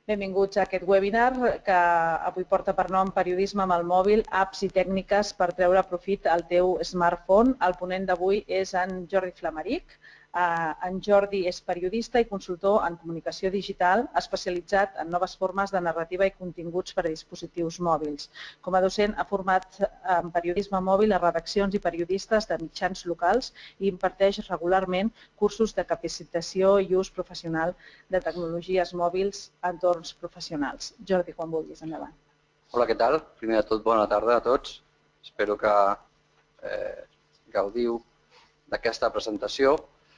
Benvinguts a aquest webinar que avui porta per nom Periodisme amb el mòbil, apps i tècniques per treure profit al teu smartphone. El ponent d'avui és en Jordi Flamaric. En Jordi és periodista i consultor en comunicació digital especialitzat en noves formes de narrativa i continguts per a dispositius mòbils. Com a docent ha format en periodisme mòbil a redaccions i periodistes de mitjans locals i imparteix regularment cursos de capacitació i ús professional de tecnologies mòbils en entorns professionals. Jordi, quan vulguis, endavant. Hola, què tal? Primer de tot, bona tarda a tots. Espero que gaudiu d'aquesta presentació.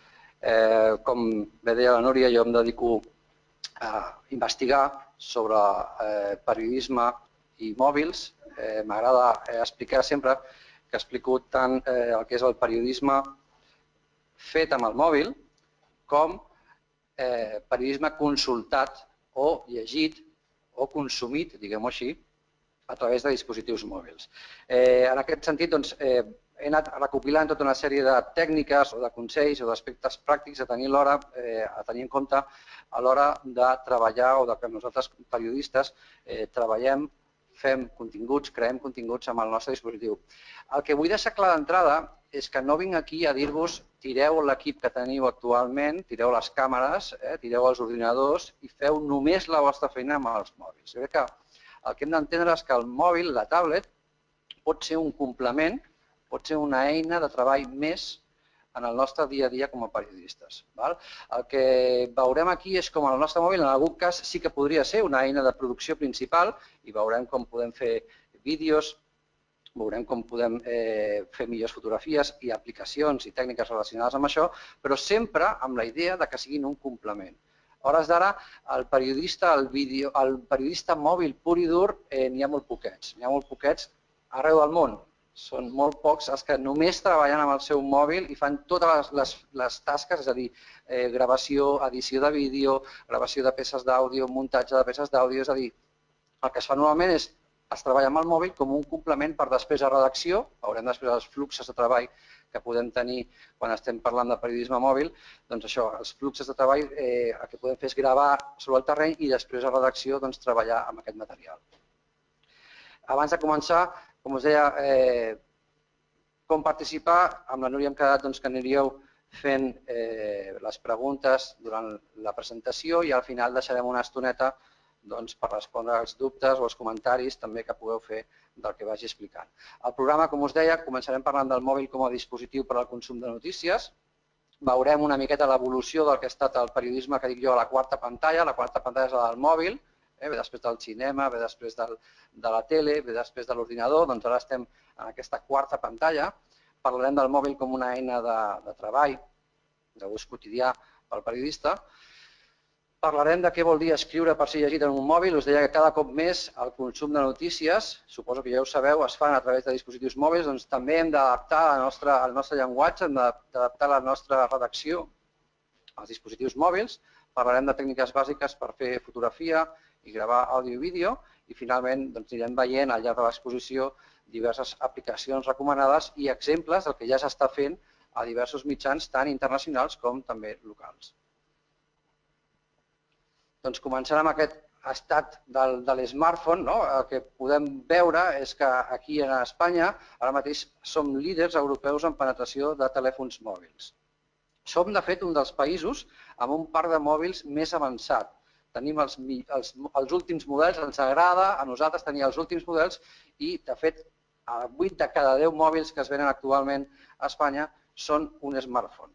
Com bé deia la Núria, jo em dedico a investigar sobre periodisme i mòbils. M'agrada explicar sempre que explico tant el que és el periodisme fet amb el mòbil com periodisme consultat o llegit o consumit, diguem-ho així, a través de dispositius mòbils. En aquest sentit, he anat recopilant tota una sèrie de tècniques o de consells o d'aspectes pràctics a tenir en compte a l'hora de treballar o que nosaltres, periodistes, treballem, fem continguts, creem continguts amb el nostre dispositiu. El que vull deixar clar d'entrada és que no vinc aquí a dir-vos tireu l'equip que teniu actualment, tireu les càmeres, tireu els ordinadors i feu només la vostra feina amb els mòbils. Jo crec que el que hem d'entendre és que el mòbil, la tablet, pot ser un complement, pot ser una eina de treball més en el nostre dia a dia com a periodistes. El que veurem aquí és com el nostre mòbil, en algun cas, sí que podria ser una eina de producció principal i veurem com podem fer vídeos, veurem com podem fer millors fotografies i aplicacions i tècniques relacionades amb això, però sempre amb la idea que siguin un complement. A hores d'ara, el periodista mòbil pur i dur n'hi ha molt poquets. N'hi ha molt poquets arreu del món. Són molt pocs els que només treballen amb el seu mòbil i fan totes les tasques, és a dir, gravació, edició de vídeo, gravació de peces d'àudio, muntatge de peces d'àudio, és a dir, el que es fa normalment és es treballa amb el mòbil com un complement per després a redacció, veurem després els fluxos de treball que podem tenir quan estem parlant de periodisme mòbil, doncs això, els fluxos de treball el que podem fer és gravar sobre el terreny i després a redacció treballar amb aquest material. Abans de començar, com us deia, com participar, amb la Núria hem quedat que aniríeu fent les preguntes durant la presentació i al final deixarem una estoneta per respondre als dubtes o als comentaris també que pugueu fer del que vagi explicant. El programa, com us deia, començarem parlant del mòbil com a dispositiu per al consum de notícies. Veurem una miqueta l'evolució del que ha estat el periodisme, que dic jo, a la quarta pantalla. La quarta pantalla és la del mòbil, ve després del cinema, ve després de la tele, ve després de l'ordinador. Doncs ara estem en aquesta quarta pantalla. Parlarem del mòbil com una eina de treball, d'ús quotidià pel periodista. Parlarem de què vol dir escriure per ser llegit en un mòbil. Us deia que cada cop més el consum de notícies, suposo que ja ho sabeu, es fan a través de dispositius mòbils, doncs també hem d'adaptar el nostre llenguatge, hem d'adaptar la nostra redacció als dispositius mòbils. Parlarem de tècniques bàsiques per fer fotografia i gravar àudio i vídeo i finalment anirem veient al llarg de l'exposició diverses aplicacions recomanades i exemples del que ja s'està fent a diversos mitjans tant internacionals com també locals. Doncs començant amb aquest estat de l'smartphone, el que podem veure és que aquí a Espanya ara mateix som líders europeus en penetració de telèfons mòbils. Som, de fet, un dels països amb un parc de mòbils més avançat. Tenim els últims models, ens agrada a nosaltres tenir els últims models i, de fet, 8 de cada 10 mòbils que es venen actualment a Espanya són un smartphone.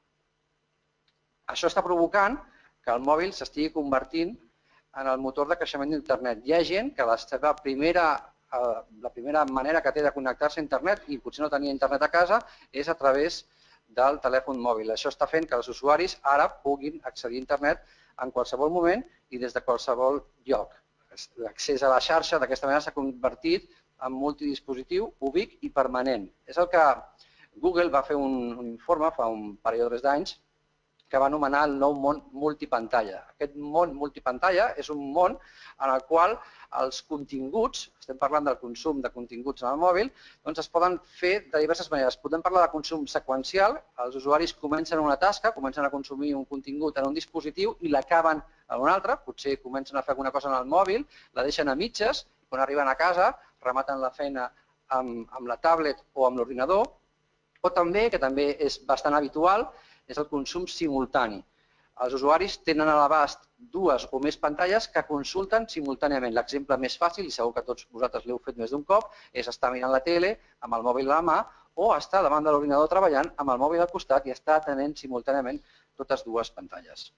Això està provocant que el mòbil s'estigui convertint en el motor de creixement d'internet. Hi ha gent que la primera manera que té de connectar-se a internet, i potser no tenia internet a casa, és a través del telèfon mòbil. Això està fent que els usuaris ara puguin accedir a internet en qualsevol moment i des de qualsevol lloc. L'accés a la xarxa d'aquesta manera s'ha convertit en multidispositiu, ubic i permanent. És el que Google va fer un informe fa un parell o 3 d'anys que va anomenar el nou món multipantalla. Aquest món multipantalla és un món en el qual els continguts, estem parlant del consum de continguts en el mòbil, doncs es poden fer de diverses maneres. Podem parlar de consum seqüencial, els usuaris comencen una tasca, comencen a consumir un contingut en un dispositiu i l'acaben en un altre, potser comencen a fer alguna cosa en el mòbil, la deixen a mitges, quan arriben a casa rematen la feina amb la tablet o amb l'ordinador, o també, que també és bastant habitual, és el consum simultani. Els usuaris tenen a l'abast dues o més pantalles que consulten simultàniament. L'exemple més fàcil, i segur que tots vosaltres l'heu fet més d'un cop, és estar mirant la tele amb el mòbil a la mà o estar davant de l'ordinador treballant amb el mòbil al costat i estar atenent simultàniament totes dues pantalles.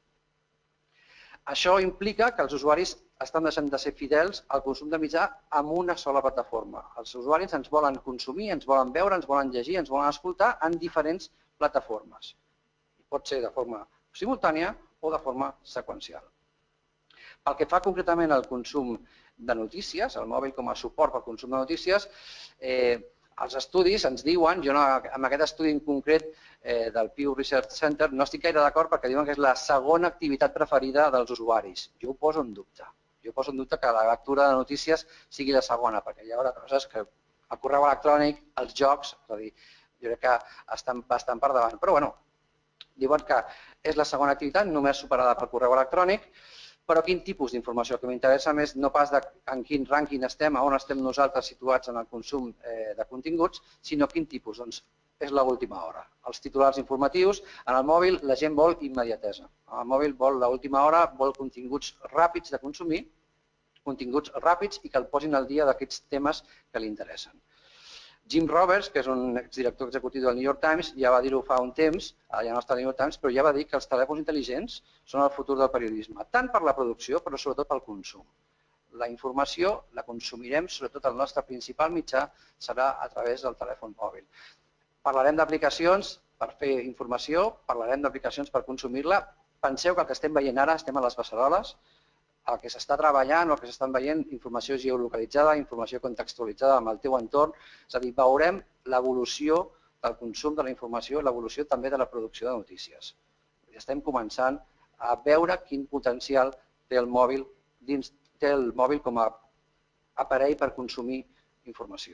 Això implica que els usuaris estan deixant de ser fidels al consum de mitjà amb una sola plataforma. Els usuaris ens volen consumir, ens volen veure, ens volen llegir, ens volen escoltar en diferents plataformes. Pot ser de forma simultània o de forma seqüencial. Pel que fa concretament al consum de notícies, el mòbil com a suport pel consum de notícies, els estudis ens diuen, jo amb aquest estudi en concret del Pew Research Center no estic gaire d'acord perquè diuen que és la segona activitat preferida dels usuaris. Jo ho poso en dubte. Jo poso en dubte que la lectura de notícies sigui la segona, perquè hi haurà coses que el correu electrònic, els jocs, és a dir, jo crec que estan bastant per davant. Però bueno, diuen que és la segona activitat, només superada pel correu electrònic, però quin tipus d'informació? El que m'interessa més no pas en quin rànquing estem, on estem nosaltres situats en el consum de continguts, sinó quin tipus. Doncs és l'última hora. Els titulars informatius, en el mòbil la gent vol immediatesa. El mòbil vol l'última hora, vol continguts ràpids de consumir, continguts ràpids i que el posin al dia d'aquests temes que li interessen. Jim Roberts, que és un exdirector executiu del New York Times, ja va dir-ho fa un temps, ja no està al New York Times, però ja va dir que els telèfons intel·ligents són el futur del periodisme, tant per la producció, però sobretot pel consum. La informació la consumirem, sobretot el nostre principal mitjà serà a través del telèfon mòbil. Parlarem d'aplicacions per fer informació, parlarem d'aplicacions per consumir-la. Penseu que el que estem veient ara, estem a les beceroles, el que s'està treballant o el que s'estan veient, informació geolocalitzada, informació contextualitzada amb el teu entorn, és a dir, veurem l'evolució del consum de la informació i l'evolució també de la producció de notícies. Estem començant a veure quin potencial té el mòbil com a aparell per consumir informació.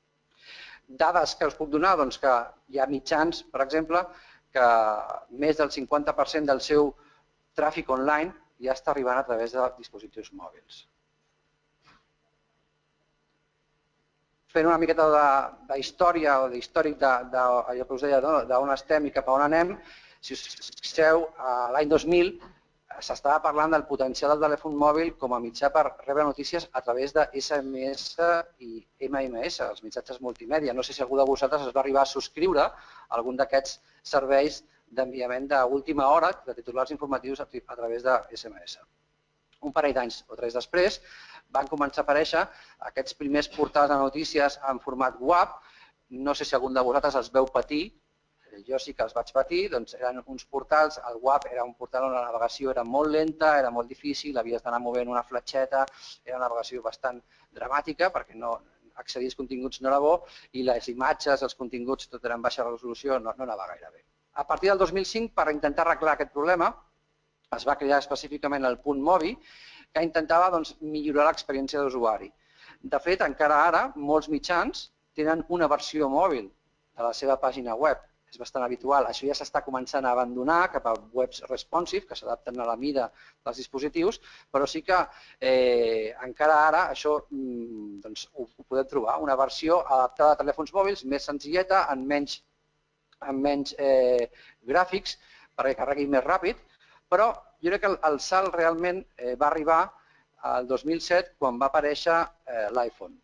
Dades que us puc donar, doncs que hi ha mitjans, per exemple, que més del 50% del seu tràfic online ja està arribant a través de dispositius mòbils. Fent una miqueta d'història o d'històric d'allò que us deia, d'on estem i cap a on anem, si us fixeu, l'any 2000 s'estava parlant del potencial del telèfon mòbil com a mitjà per rebre notícies a través de SMS i MMS, els missatges multimèdia. No sé si algú de vosaltres es va arribar a subscriure a algun d'aquests serveis d'enviament d'última hora de titulars informatius a través de SMS. Un parell d'anys o tres després van començar a aparèixer aquests primers portals de notícies en format WAP. No sé si algun de vosaltres els veu patir, jo sí que els vaig patir, doncs eren uns portals, el WAP era un portal on la navegació era molt lenta, era molt difícil, havies d'anar movent una fletxeta, era una navegació bastant dramàtica perquè accedir als continguts no era bo i les imatges, els continguts, tot era en baixa resolució, no anava gaire bé. A partir del 2005, per intentar arreglar aquest problema, es va crear específicament el punt Mobi, que intentava millorar l'experiència d'usuari. De fet, encara ara, molts mitjans tenen una versió mòbil de la seva pàgina web. És bastant habitual. Això ja s'està començant a abandonar cap a webs responsive, que s'adapten a la mida dels dispositius, però sí que encara ara això ho podem trobar. Una versió adaptada a telèfons mòbils, més senzilleta, amb menys gràfics, perquè carregui més ràpid, però jo crec que el salt realment va arribar al 2007 quan va aparèixer l'iPhone.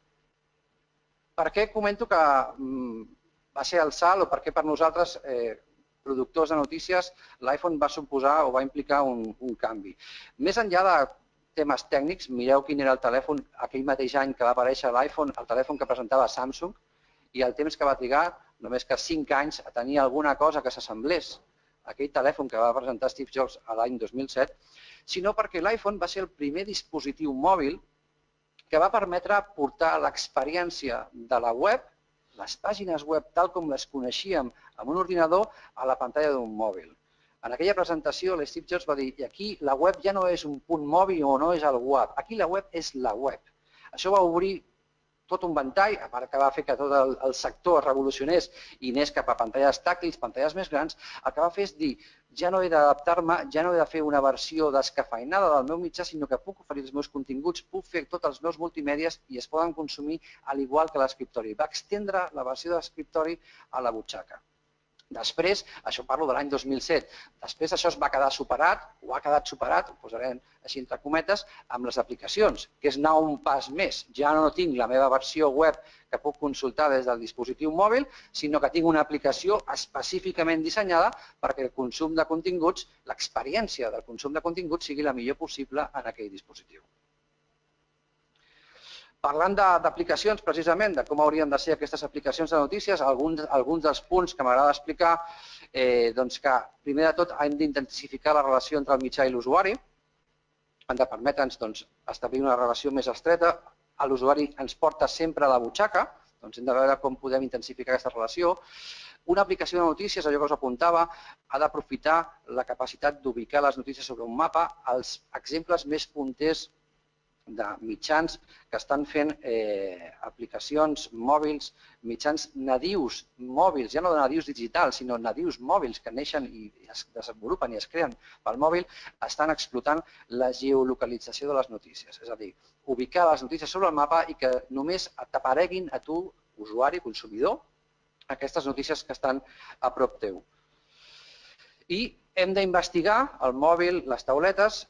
Per què comento que va ser el salt o per què per nosaltres, productors de notícies, l'iPhone va suposar o va implicar un canvi? Més enllà de temes tècnics, mireu quin era el telèfon aquell mateix any que va aparèixer l'iPhone, el telèfon que presentava Samsung, i el temps que va trigar, només que 5 anys, a tenir alguna cosa que s'assemblés a aquell telèfon que va presentar Steve Jobs l'any 2007, sinó perquè l'iPhone va ser el primer dispositiu mòbil que va permetre portar l'experiència de la web, les pàgines web tal com les coneixíem amb un ordinador, a la pantalla d'un mòbil. En aquella presentació, l'Steve Jobs va dir, i aquí la web ja no és un punt mòbil o no és el web, aquí la web és la web. Això va obrir tot un ventall, a part que va fer que tot el sector es revolucionés i anés cap a pantalles tàctils, pantalles més grans, el que va fer és dir, ja no he d'adaptar-me, ja no he de fer una versió descafeïnada del meu mitjà, sinó que puc oferir els meus continguts, puc fer tots els meus multimèdies i es poden consumir al igual que l'escriptori. Va extendre la versió d'escriptori a la butxaca. Després, això parlo de l'any 2007, després això es va quedar superat, o ha quedat superat, ho posarem així entre cometes, amb les aplicacions, que és anar un pas més. Ja no tinc la meva versió web que puc consultar des del dispositiu mòbil, sinó que tinc una aplicació específicament dissenyada perquè el consum de continguts, l'experiència del consum de continguts sigui la millor possible en aquell dispositiu. Parlant d'aplicacions, precisament, de com haurien de ser aquestes aplicacions de notícies, alguns dels punts que m'agrada explicar, doncs que, primer de tot, hem d'intensificar la relació entre el mitjà i l'usuari, han de permetre'ns establir una relació més estreta, l'usuari ens porta sempre a la butxaca, doncs hem de veure com podem intensificar aquesta relació. Una aplicació de notícies, allò que us apuntava, ha d'aprofitar la capacitat d'ubicar les notícies sobre un mapa, els exemples més punters de mitjans que estan fent aplicacions mòbils, mitjans nadius mòbils, ja no de nadius digitals, sinó nadius mòbils que neixen i es desenvolupen i es creen pel mòbil, estan explotant la geolocalització de les notícies. És a dir, ubicar les notícies sobre el mapa i que només t'apareguin a tu, usuari, consumidor, aquestes notícies que estan a prop teu. I hem d'investigar el mòbil, les tauletes,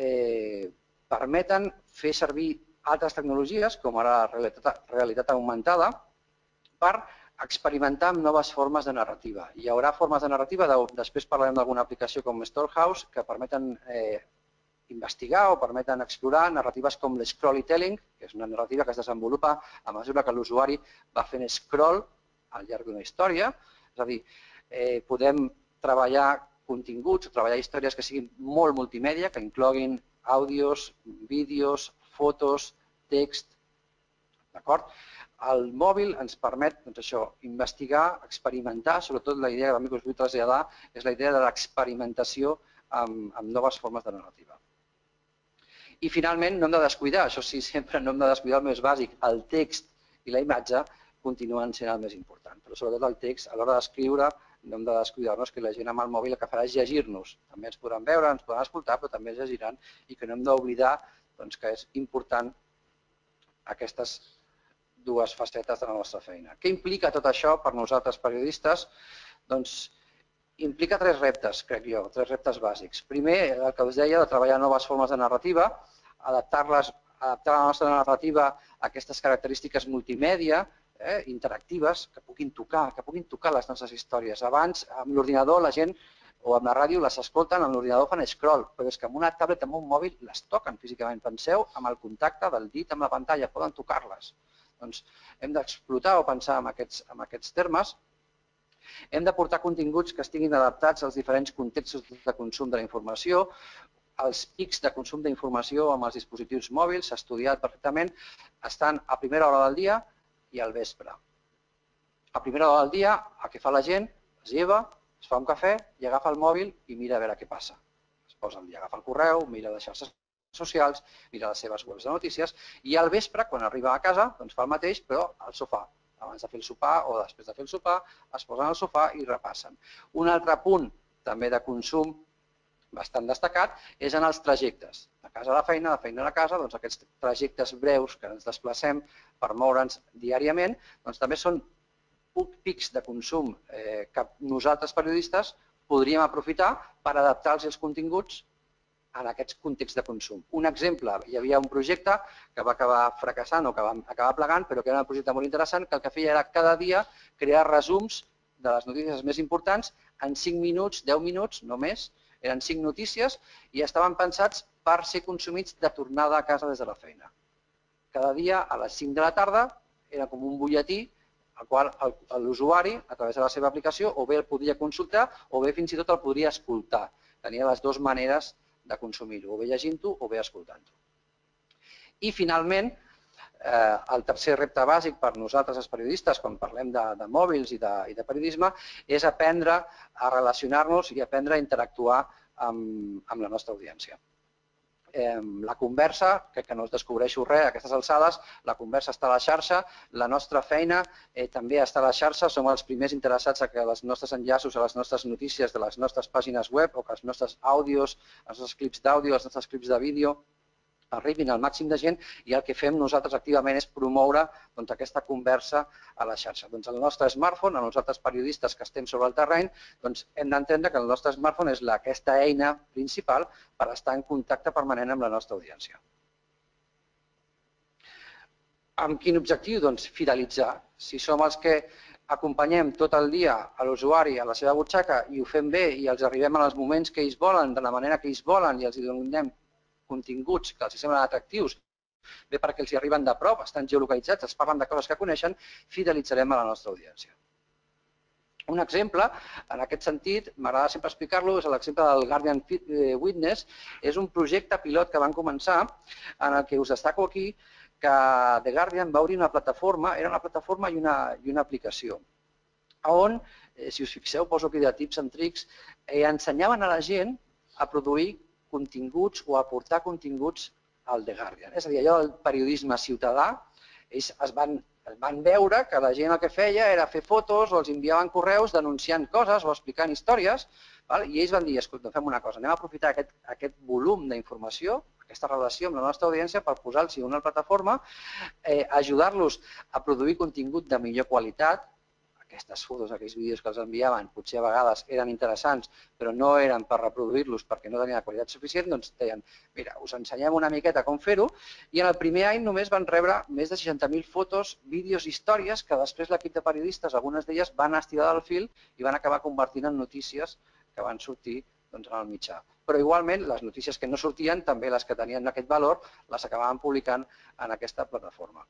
permeten fer servir altres tecnologies, com ara la realitat augmentada, per experimentar amb noves formes de narrativa. Hi haurà formes de narrativa, després parlarem d'alguna aplicació com Storehouse, que permeten investigar o permeten explorar narratives com l'scrollytelling, que és una narrativa que es desenvolupa a mesura que l'usuari va fent scroll al llarg d'una història. És a dir, podem treballar continguts, treballar històries que siguin molt multimèdia, que incloguin àudios, vídeos, fotos, text, d'acord? El mòbil ens permet, doncs això, investigar, experimentar, sobretot la idea que també us vull traslladar és la idea de l'experimentació amb noves formes de narrativa. I finalment no hem de descuidar, això sí, sempre no hem de descuidar el més bàsic, el text i la imatge continuen sent el més important, però sobretot el text a l'hora d'escriure no hem de descuidar-nos que la gent amb el mòbil el que farà és llegir-nos. També ens podran veure, ens podran escoltar, però també ens llegiran i que no hem d'oblidar que és important aquestes dues facetes de la nostra feina. Què implica tot això per nosaltres periodistes? Doncs implica tres reptes, crec jo, tres reptes bàsics. Primer, el que us deia, de treballar noves formes de narrativa, adaptar la nostra narrativa a aquestes característiques multimèdia, interactives, que puguin tocar les nostres històries. Abans, amb l'ordinador, la gent, o amb la ràdio, les escolten, amb l'ordinador fan scroll, però és que amb una tablet, amb un mòbil, les toquen físicament. Penseu amb el contacte del dit amb la pantalla, poden tocar-les. Doncs hem d'explotar o pensar en aquests termes. Hem de portar continguts que estiguin adaptats als diferents contextos de consum de la informació. Els pics de consum d'informació amb els dispositius mòbils, s'ha estudiat perfectament, estan a primera hora del dia i al vespre. A primera hora del dia, el que fa la gent, es lleva, es fa un cafè i agafa el mòbil i mira a veure què passa. Es posa al dia, agafa el correu, mira les xarxes socials, mira les seves webs de notícies i al vespre, quan arriba a casa, doncs fa el mateix, però al sofà. Abans de fer el sopar o després de fer el sopar, es posen al sofà i repassen. Un altre punt també de consum bastant destacat és en els trajectes. De casa a la feina, de feina a la casa, doncs aquests trajectes breus que ens desplacem per moure'ns diàriament, doncs també són pics de consum que nosaltres periodistes podríem aprofitar per adaptar-los els continguts en aquests contexts de consum. Un exemple, hi havia un projecte que va acabar fracassant o que va acabar plegant, però que era un projecte molt interessant, que el que feia era cada dia crear resums de les notícies més importants en 5 minuts, 10 minuts, no més. Eren 5 notícies i estaven pensats per ser consumits de tornada a casa des de la feina. Cada dia a les 5 de la tarda era com un butlletí al qual l'usuari, a través de la seva aplicació, o bé el podia consultar o bé fins i tot el podria escoltar. Tenia les dues maneres de consumir-ho, o bé llegint-ho o bé escoltant-ho. I finalment, El tercer repte bàsic per nosaltres els periodistes, quan parlem de mòbils i de periodisme, és aprendre a relacionar-nos i aprendre a interactuar amb la nostra audiència. La conversa, crec que no us descobreixo res a aquestes alçades, la conversa està a la xarxa, la nostra feina també està a la xarxa, som els primers interessats que els nostres enllaços a les nostres notícies de les nostres pàgines web o que els nostres àudios, els nostres clips d'àudio, els nostres clips de vídeo arribin al màxim de gent i el que fem nosaltres activament és promoure aquesta conversa a la xarxa. El nostre smartphone, nosaltres periodistes que estem sobre el terreny, hem d'entendre que el nostre smartphone és aquesta eina principal per estar en contacte permanent amb la nostra audiència. Amb quin objectiu? Doncs fidelitzar. Si som els que acompanyem tot el dia a l'usuari a la seva butxaca i ho fem bé i els arribem en els moments que ells volen, de la manera que ells volen i els donem continguts que els semblen atractius, bé perquè els hi arriben de prop, estan geolocalitzats, es parlen de coses que coneixen, fidelitzarem a la nostra audiència. Un exemple, en aquest sentit, m'agrada sempre explicar-lo, és l'exemple del Guardian Witness, és un projecte pilot que van començar en el que us destaco aquí que The Guardian va obrir una plataforma, era una plataforma i una aplicació, on, si us fixeu, poso aquí de tips and tricks, ensenyaven a la gent a produir continguts o aportar continguts al The Guardian. És a dir, allò del periodisme ciutadà, ells es van veure que la gent el que feia era fer fotos o els enviaven correus denunciant coses o explicant històries, i ells van dir, escolta, fem una cosa, anem a aprofitar aquest volum d'informació, aquesta relació amb la nostra audiència per posar-los en una plataforma, ajudar-los a produir contingut de millor qualitat. Aquestes fotos, aquells vídeos que els enviaven, potser a vegades eren interessants, però no eren per reproduir-los perquè no tenien la qualitat suficient, doncs deien, mira, us ensenyem una miqueta com fer-ho, i en el primer any només van rebre més de 60.000 fotos, vídeos, històries, que després l'equip de periodistes, algunes d'elles, van estirar del fil i van acabar convertint en notícies que van sortir en el mitjà. Però igualment, les notícies que no sortien, també les que tenien aquest valor, les acabaven publicant en aquesta plataforma.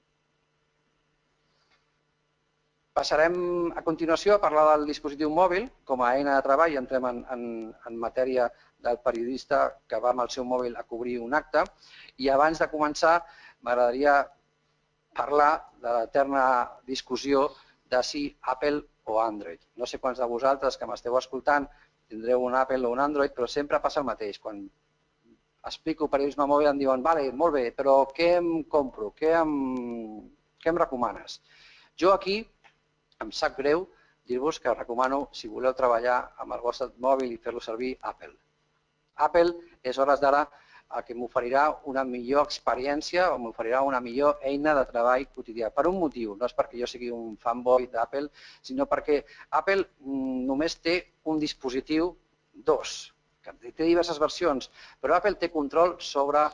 Passarem a continuació a parlar del dispositiu mòbil com a eina de treball. Entrem en matèria del periodista que va amb el seu mòbil a cobrir un acte. I abans de començar m'agradaria parlar de l'eterna discussió de si Apple o Android. No sé quants de vosaltres que m'esteu escoltant tindreu un Apple o un Android, però sempre passa el mateix. Quan explico periodisme mòbil em diuen, vale, molt bé, però què em compro? Què em recomanes? Jo aquí em sap greu dir-vos que recomano, si voleu treballar amb el vostre mòbil i fer-lo servir, Apple. Apple és, hores d'ara, el que m'oferirà una millor experiència o m'oferirà una millor eina de treball quotidià. Per un motiu, no és perquè jo sigui un fanboy d'Apple, sinó perquè Apple només té un dispositiu, que té diverses versions, però Apple té control sobre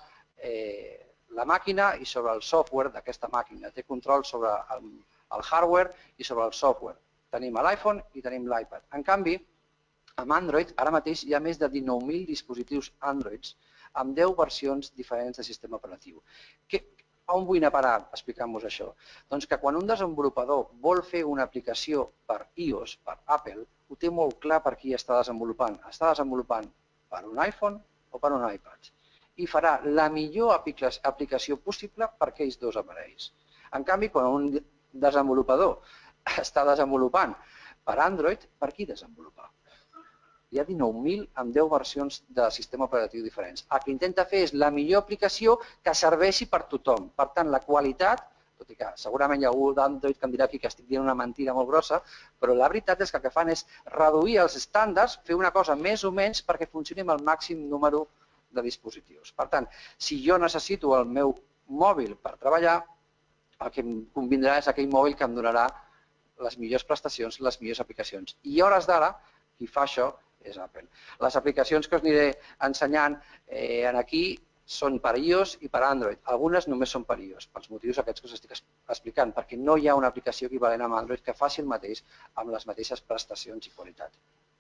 la màquina i sobre el software d'aquesta màquina. Té control sobre el hardware i sobre el software. Tenim l'iPhone i tenim l'iPad. En canvi, amb Android, ara mateix hi ha més de 19.000 dispositius Androids amb 10 versions diferents de sistema operatiu. On vull anar a parar explicant-vos això? Doncs que quan un desenvolupador vol fer una aplicació per iOS, per Apple, ho té molt clar per qui està desenvolupant. Està desenvolupant per un iPhone o per un iPad. I farà la millor aplicació possible per aquells dos aparells. En canvi, quan un desenvolupador està desenvolupant per Android, per qui desenvolupar? Hi ha 19.000 amb 10 versions de sistema operatiu diferents. El que intenta fer és la millor aplicació que serveixi per tothom. Per tant, la qualitat, tot i que segurament hi ha algú d'Android que em dirà aquí que estic dient una mentida molt grossa, però la veritat és que el que fan és reduir els estàndards, fer una cosa més o menys perquè funcioni amb el màxim número de dispositius. Per tant, si jo necessito el meu mòbil per treballar, el que em convindrà és aquell mòbil que em donarà les millors prestacions, les millors aplicacions. I a hores d'ara, qui fa això és Apple. Les aplicacions que us aniré ensenyant aquí són per iOS i per Android. Algunes només són per iOS, pels motius aquests que us estic explicant, perquè no hi ha una aplicació equivalent amb Android que faci el mateix amb les mateixes prestacions i qualitat.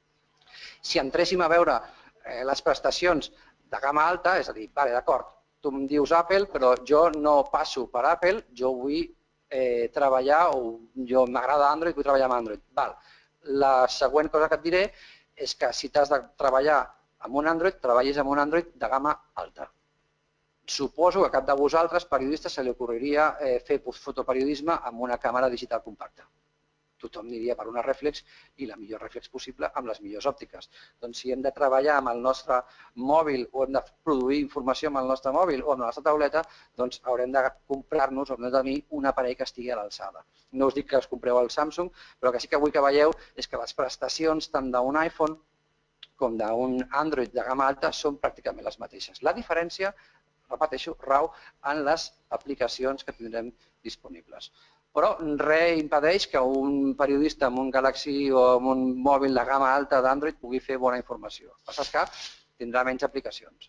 Si entréssim a veure les prestacions de gamma alta, és a dir, d'acord, tu em dius Apple, però jo no passo per Apple, jo vull treballar, o jo m'agrada Android, vull treballar amb Android. La següent cosa que et diré és que si t'has de treballar amb un Android, treballis amb un Android de gamma alta. Suposo que a cap de vosaltres, periodistes, se li ocorreria fer fotoperiodisme amb una càmera digital compacta. Tothom aniria per una rèflex i la millor rèflex possible amb les millors òptiques. Doncs si hem de treballar amb el nostre mòbil o hem de produir informació amb el nostre mòbil o amb la nostra tauleta, doncs haurem de comprar-nos o hem de tenir un aparell que estigui a l'alçada. No us dic que us compreu el Samsung, però que sí que vull que veieu és que les prestacions tant d'un iPhone com d'un Android de gamma alta són pràcticament les mateixes. La diferència, repeteixo, rau en les aplicacions que tindrem disponibles. Però res impedeix que un periodista amb un Galaxy o amb un mòbil de gamma alta d'Android pugui fer bona informació. El que passa és que tindrà menys aplicacions.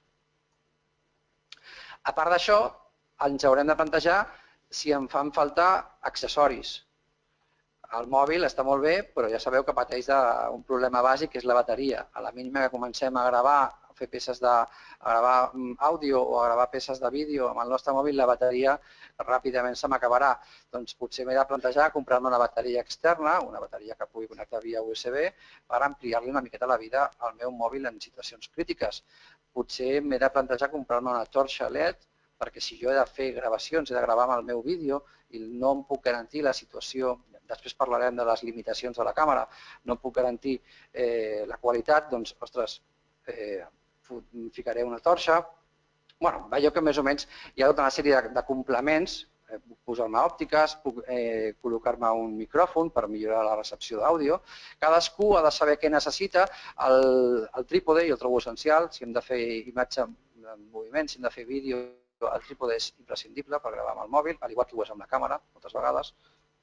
A part d'això, ens haurem de plantejar si em fan falta accessoris. El mòbil està molt bé, però ja sabeu que pateix d'un problema bàsic, que és la bateria. A la mínima que comencem a gravar, a fer peces de gravar àudio o a gravar peces de vídeo amb el nostre mòbil, la bateria ràpidament se m'acabarà. Doncs potser m'he de plantejar comprar-me una bateria externa, una bateria que pugui connectar via USB, per ampliar-li una miqueta la vida al meu mòbil en situacions crítiques. Potser m'he de plantejar comprar-me una torxa LED, perquè si jo he de fer gravacions, he de gravar amb el meu vídeo i no em puc garantir la situació, després parlarem de les limitacions de la càmera, no puc garantir la qualitat, doncs, ostres, ficaré una torxa. Bueno, veieu que més o menys hi ha tota una sèrie de complements, puc posar-me òptiques, puc col·locar-me un micròfon per millorar la recepció d'àudio. Cadascú ha de saber què necessita. El trípode jo el trobo essencial, si hem de fer imatge en moviment, si hem de fer vídeo, el trípode és imprescindible per gravar amb el mòbil, al igual que ho és amb la càmera, moltes vegades.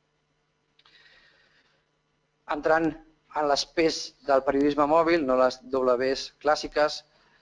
Entrant en les P's del periodisme mòbil, no les Ws clàssiques,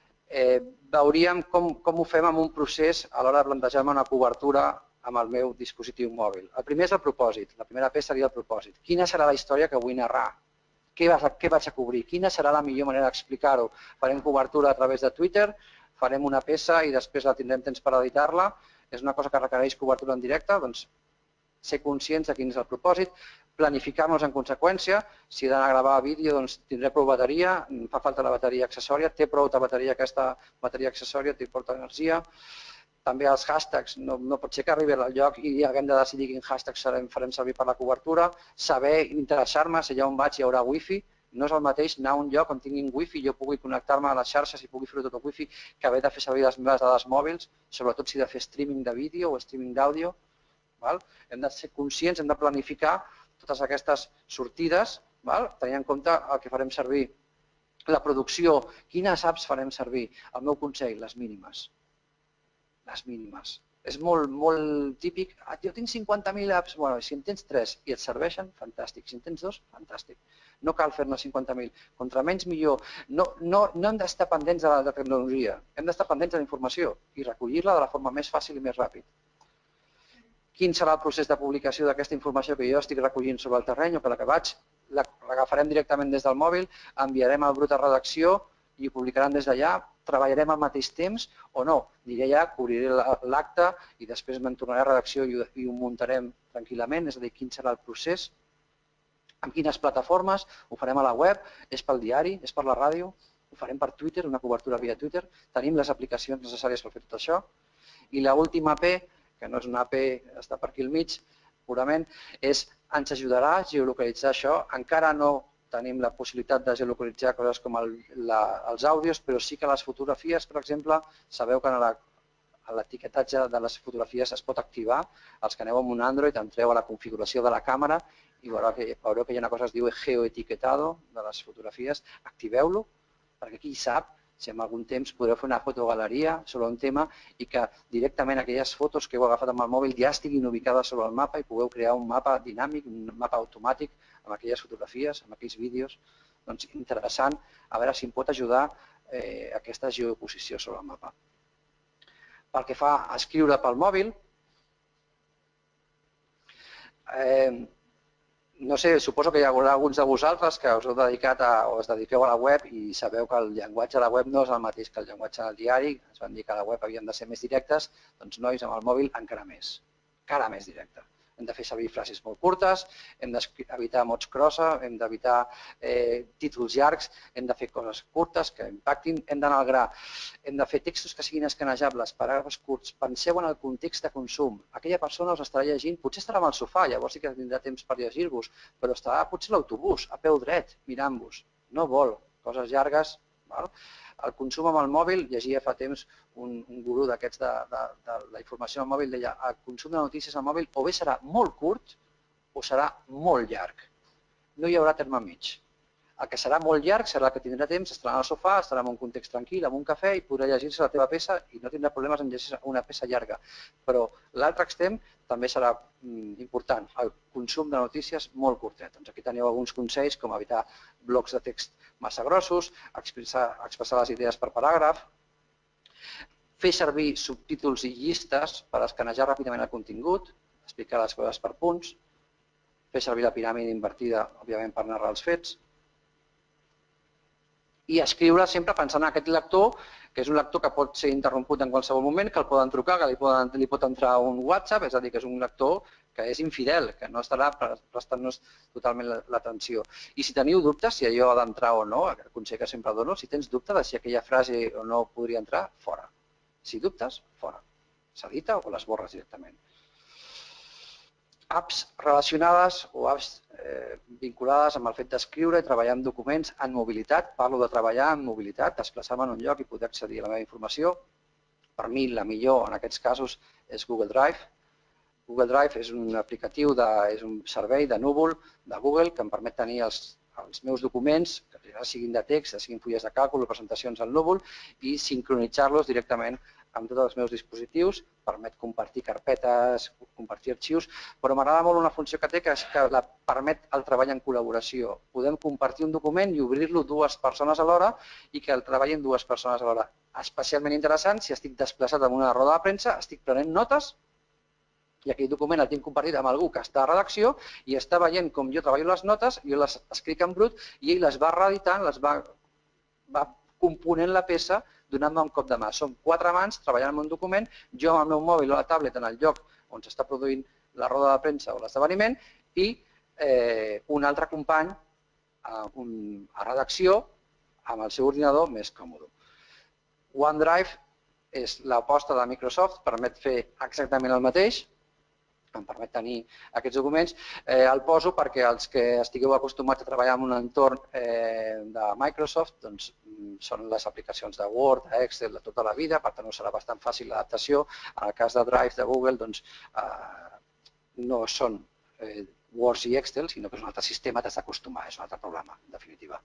veuríem com ho fem amb un procés a l'hora de plantejar-me una cobertura amb el meu dispositiu mòbil. El primer és el propòsit, la primera P seria el propòsit. Quina serà la història que vull narrar? Què vaig a cobrir? Quina serà la millor manera d'explicar-ho? Farem cobertura a través de Twitter, farem una peça i després la tindrem temps per editar-la. És una cosa que requereix cobertura en directe, doncs ser conscients de quin és el propòsit, planificar-nos en conseqüència. Si he d'anar a gravar vídeo, doncs tindré prou bateria, fa falta la bateria accessòria, té prou de bateria aquesta bateria accessòria, té prou d'energia. També els hashtags, no pot ser que arribi al lloc i haguem de decidir quin hashtag farem servir per la cobertura, saber interessar-me, si allà on vaig hi haurà wifi, no és el mateix anar a un lloc on tinguin wifi i jo pugui connectar-me a les xarxes i pugui fer-ho tot el wifi que haver de fer servir les meves dades mòbils, sobretot si he de fer streaming de vídeo o streaming d'àudio. Hem de ser conscients, hem de planificar totes aquestes sortides, tenint en compte el que farem servir. La producció, quines apps farem servir? El meu consell, les mínimes. Les mínimes. És molt típic. Jo tinc 50.000 apps, bueno, si en tens 3 i et serveixen, fantàstic. Si en tens 2, fantàstic. No cal fer-ne 50.000. Contra menys millor. No hem d'estar pendents de la tecnologia, hem d'estar pendents de la informació i recollir-la de la forma més fàcil i més ràpid. Quin serà el procés de publicació d'aquesta informació que jo estic recollint sobre el terreny o que la que vaig, l'agafarem directament des del mòbil, enviarem al brut a redacció i ho publicaran des d'allà, treballarem al mateix temps o no. Diré ja, cobriré l'acte i després me'n tornaré a redacció i ho muntarem tranquil·lament, és a dir, quin serà el procés, amb quines plataformes, ho farem a la web, és pel diari, és per la ràdio, ho farem per Twitter, una cobertura via Twitter, tenim les aplicacions necessàries per fer tot això. I l'última P, que no és una AP, està per aquí al mig, purament, ens ajudarà a geolocalitzar això. Encara no tenim la possibilitat de geolocalitzar coses com els àudios, però sí que les fotografies, per exemple, sabeu que l'etiquetatge de les fotografies es pot activar. Els que aneu amb un Android entreu a la configuració de la càmera i veureu que hi ha una cosa que es diu geoetiquetado de les fotografies. Activeu-lo, perquè qui sap si en algun temps podreu fer una fotogaleria sobre un tema i que directament aquelles fotos que heu agafat amb el mòbil ja estiguin ubicades sobre el mapa i pugueu crear un mapa dinàmic, un mapa automàtic amb aquelles fotografies, amb aquells vídeos. Doncs interessant, a veure si em pot ajudar aquesta geoposició sobre el mapa. Pel que fa a escriure pel mòbil, no sé, suposo que hi haurà alguns de vosaltres que us heu dedicat o us dediqueu a la web i sabeu que el llenguatge a la web no és el mateix que el llenguatge al diari. Ens van dir que a la web havien de ser més directes, doncs nois, amb el mòbil encara més directe. hem de fer servir frases molt curtes, hem d'evitar mots crossa, hem d'evitar títols llargs, hem de fer coses curtes que impactin, hem d'anar al gra, hem de fer textos que siguin escanejables, paràgrafs curts, penseu en el context de consum. Aquella persona us estarà llegint, potser estarà al sofà, llavors sí que tindrà temps per llegir-vos, però estarà potser a l'autobús, a peu dret, mirant-vos. No vol coses llargues. El consum amb el mòbil, llegia fa temps un gurú d'aquests de la informació al mòbil, deia el consum de notícies al mòbil o bé serà molt curt o serà molt llarg. No hi haurà terme mig. El que serà molt llarg serà el que tindrà temps, estarà al sofà, estarà en un context tranquil, amb un cafè i podrà llegir-se la teva peça i no tindrà problemes en llegir-se una peça llarga. Però l'altre extrem també serà important, el consum de notícies molt curtet. Doncs aquí teniu alguns consells com evitar blocs de text massa grossos, expressar les idees per paràgraf, fer servir subtítols i llistes per escanejar ràpidament el contingut, explicar les coses per punts, fer servir la piràmide invertida, òbviament, per narrar els fets, i escriure sempre pensant en aquest lector, que és un lector que pot ser interromput en qualsevol moment, que el poden trucar, que li pot entrar un WhatsApp, és a dir, que és un lector que és infidel, que no estarà prestant-nos totalment l'atenció. I si teniu dubtes si allò ha d'entrar o no, el consell que sempre dono, si tens dubte de si aquella frase o no podria entrar, fora. Si dubtes, fora. S'edita o l'esborres directament. Apps relacionades o apps vinculades amb el fet d'escriure i treballar en documents en mobilitat. Parlo de treballar en mobilitat, desplaçar-me en un lloc i poder accedir a la meva informació. Per mi, la millor en aquests casos és Google Drive. Google Drive és un aplicatiu, és un servei de núvol de Google que em permet tenir els meus documents, que siguin de text, siguin fulles de càlcul o presentacions al núvol, i sincronitzar-los directament amb tots els meus dispositius, permet compartir carpetes, compartir arxius, però m'agrada molt una funció que té, que és que permet el treball en col·laboració. Podem compartir un document i obrir-lo dues persones alhora i que el treballin dues persones alhora. Especialment interessant, si estic desplaçat en una roda de premsa, estic prenent notes i aquell document el tinc compartit amb algú que està a redacció i està veient com jo treballo les notes, jo les escric en brut i ell les va reeditant, les va component la peça donant-me un cop de mà. Som 4 mans treballant en un document, jo amb el meu mòbil o la tablet en el lloc on s'està produint la roda de premsa o l'esdeveniment i un altre company a redacció amb el seu ordinador més còmode. OneDrive és l'aposta de Microsoft, permet fer exactament el mateix, em permet tenir aquests documents. El poso perquè els que estigueu acostumats a treballar en un entorn de Microsoft doncs, són les aplicacions de Word, Excel, de tota la vida, per tant us serà bastant fàcil l'adaptació. En el cas de Drive de Google doncs, no són Word i Excel, sinó que és un altre sistema, t'has d'acostumar, és un altre programa, en definitiva.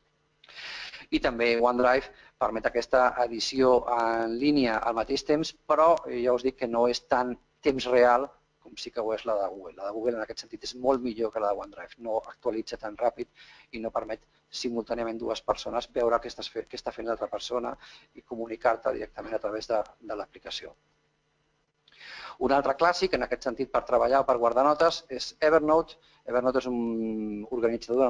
I també OneDrive permet aquesta edició en línia al mateix temps, però ja us dic que no és tan temps real com sí que ho és la de Google. La de Google en aquest sentit és molt millor que la de OneDrive. No actualitza tan ràpid i no permet simultàniament dues persones veure què està fent l'altra persona i comunicar-te directament a través de l'aplicació. Un altre clàssic, en aquest sentit, per treballar o per guardar notes, és Evernote. Evernote és un organitzador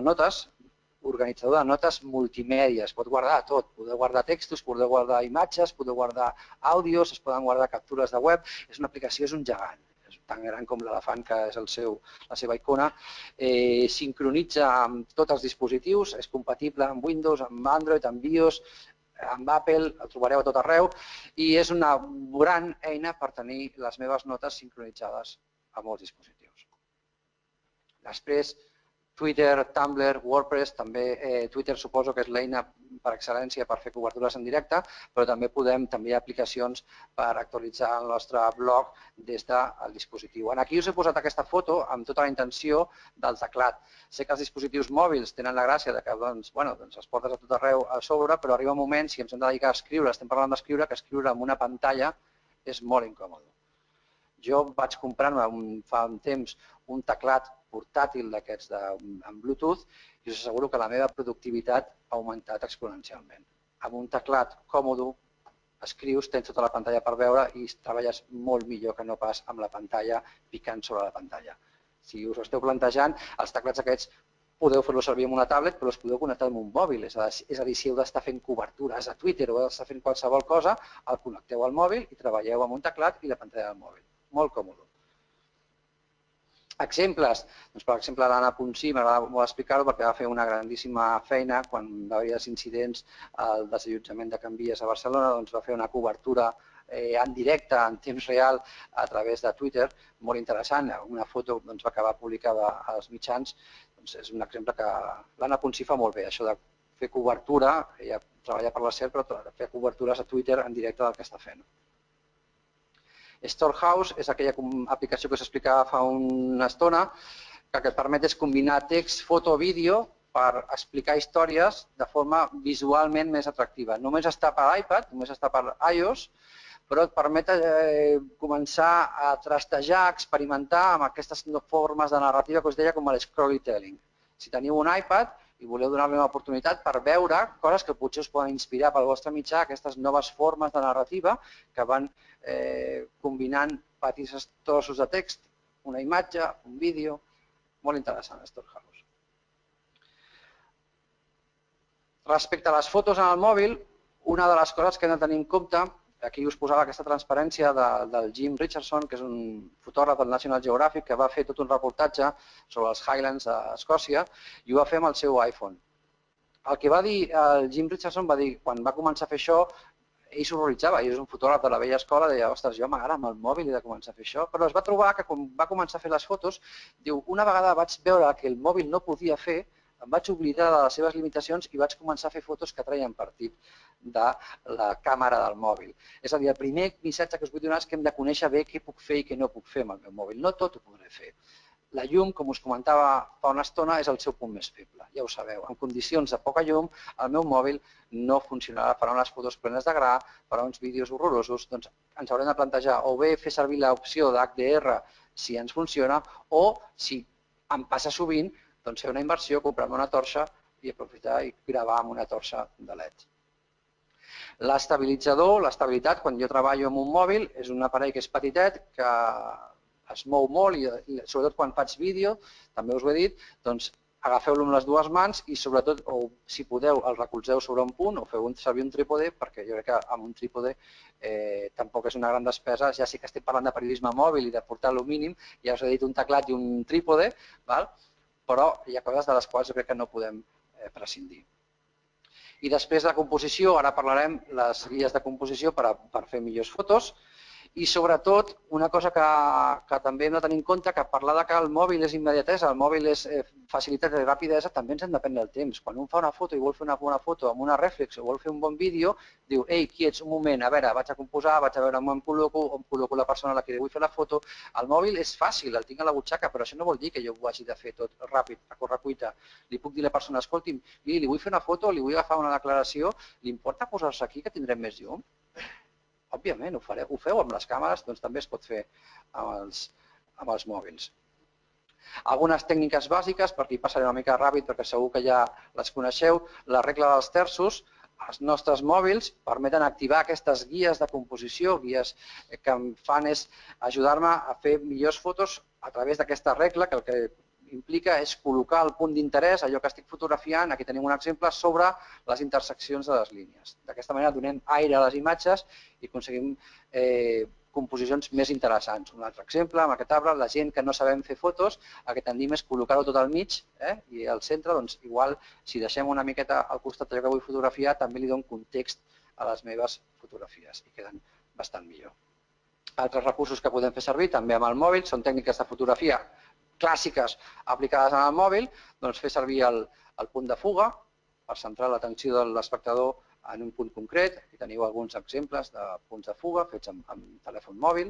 de notes multimèdia. Es pot guardar tot. Podeu guardar textos, podeu guardar imatges, podeu guardar àudios, es poden guardar captures de web. És una aplicació, és un gegant. Tan gran com l'elefant que és la seva icona, sincronitza amb tots els dispositius, és compatible amb Windows, amb Android, amb BIOS, amb Apple, el trobareu a tot arreu i és una gran eina per tenir les meves notes sincronitzades a molts dispositius. Després, Twitter, Tumblr, WordPress, també Twitter suposo que és l'eina per excel·lència per fer cobertures en directe, però també hi ha aplicacions per actualitzar el nostre blog des del dispositiu. Aquí us he posat aquesta foto amb tota la intenció del teclat. Sé que els dispositius mòbils tenen la gràcia que els portes a tot arreu a sobre, però arriba un moment, si ens hem de dedicar a escriure, estem parlant d'escriure, que escriure amb una pantalla és molt incòmode. Jo vaig comprar-me fa un temps un teclat portàtil d'aquests amb Bluetooth i us asseguro que la meva productivitat ha augmentat exponencialment. Amb un teclat còmode escrius, tens tota la pantalla per veure i treballes molt millor que no pas amb la pantalla picant sobre la pantalla. Si us ho esteu plantejant, els teclats aquests podeu fer-lo servir amb una tablet, però els podeu connectar amb un mòbil. És a dir, si heu d'estar fent cobertures a Twitter o heu d'estar fent qualsevol cosa, el connecteu al mòbil i treballeu amb un teclat i la pantalla del mòbil. Molt còmode. Exemples, doncs, per exemple, l'Anna.sí, m'agrada molt explicar-ho perquè va fer una grandíssima feina quan va haver els incidents al desallotjament de Can Vies a Barcelona, doncs va fer una cobertura en directe, en temps real, a través de Twitter, molt interessant. Una foto va acabar publicada als mitjans, doncs és un exemple que l'Anna.sí fa molt bé, això de fer cobertura, ella treballa per la SER, però fer cobertures a Twitter en directe del que està fent. Storehouse és aquella aplicació que us explicava fa una estona, que el que et permet és combinar text, foto o vídeo per explicar històries de forma visualment més atractiva. Només està per iPad, només està per iOS, però et permet començar a trastejar, a experimentar amb aquestes formes de narrativa que us deia com l'storytelling. Si teniu un iPad i voleu donar-li una oportunitat per veure coses que potser us poden inspirar pel vostre mitjà, aquestes noves formes de narrativa que van combinant petits trossos de text, una imatge, un vídeo, molt interessant, Storehouse. Respecte a les fotos en el mòbil, una de les coses que hem de tenir en compte, aquí us posava aquesta transparència del Jim Richardson, que és un fotògraf del National Geographic, que va fer tot un reportatge sobre els Highlands a Escòcia i ho va fer amb el seu iPhone. El que va dir el Jim Richardson va dir, quan va començar a fer això, ell s'horroritzava, ell és un fotògraf de la vella escola, deia, ostres, jo m'agrada amb el mòbil i de començar a fer això, però es va trobar que quan va començar a fer les fotos, diu, una vegada vaig veure que el mòbil no podia fer, em vaig oblidar de les seves limitacions i vaig començar a fer fotos que treien partit de la càmera del mòbil. És a dir, el primer missatge que us vull donar és que hem de conèixer bé què puc fer i què no puc fer amb el meu mòbil. No tot ho podré fer. La llum, com us comentava fa una estona, és el seu punt més feble, ja ho sabeu. En condicions de poca llum, el meu mòbil no funcionarà, farà unes fotos plenes de gra, farà uns vídeos horrorosos, doncs ens haurem de plantejar o bé fer servir l'opció d'HDR si ens funciona o, si em passa sovint, doncs fer una inversió, comprar-me una torxa i aprofitar i gravar amb una torxa de LED. L'estabilitzador, l'estabilitat, quan jo treballo amb un mòbil, és un aparell que és petitet, que es mou molt i sobretot quan faig vídeo, també us ho he dit, doncs agafeu-lo amb les dues mans i sobretot, o si podeu, el recolzeu sobre un punt o feu servir un trípode, perquè jo crec que amb un trípode tampoc és una gran despesa, ja sé que estem parlant de periodisme mòbil i de portar lo mínim, ja us he dit un teclat i un trípode, però hi ha coses de les quals jo crec que no podem prescindir. I després de la composició, ara parlarem les guies de composició per fer millors fotos. I sobretot, una cosa que també hem de tenir en compte, que parlar que el mòbil és immediatesa, el mòbil és facilitat i rapidesa, també ens hem de prendre el temps. Quan un fa una foto i vol fer una bona foto amb una reflex o vol fer un bon vídeo, diu, ei, quiets, un moment, a veure, vaig a composar, vaig a veure on em col·loco la persona a la que li vull fer la foto. El mòbil és fàcil, el tinc a la butxaca, però això no vol dir que jo ho hagi de fer tot ràpid, a correcuita. Li puc dir a la persona, escolti'm, li vull fer una foto, li vull agafar una declaració, li importa posar-se aquí que tindrem més llum? Òbviament, ho feu amb les càmeres, doncs també es pot fer amb els mòbils. Algunes tècniques bàsiques, per aquí passaré una mica ràpid perquè segur que ja les coneixeu. La regla dels terços, els nostres mòbils permeten activar aquestes guies de composició, guies que em fan és ajudar-me a fer millors fotos a través d'aquesta regla, que el que implica és col·locar el punt d'interès, allò que estic fotografiant, aquí tenim un exemple, sobre les interseccions de les línies. D'aquesta manera donem aire a les imatges i aconseguim composicions més interessants. Un altre exemple, amb aquest arbre, la gent que no sabem fer fotos, el que tendim és col·locar-ho tot al mig i al centre, doncs igual si deixem una miqueta al costat allò que vull fotografiar, també li dono context a les meves fotografies i queden bastant millor. Altres recursos que podem fer servir també amb el mòbil són tècniques de fotografia clàssiques aplicades en el mòbil, doncs fer servir el punt de fuga per centrar l'atenció de l'espectador en un punt concret. Aquí teniu alguns exemples de punts de fuga fets amb telèfon mòbil.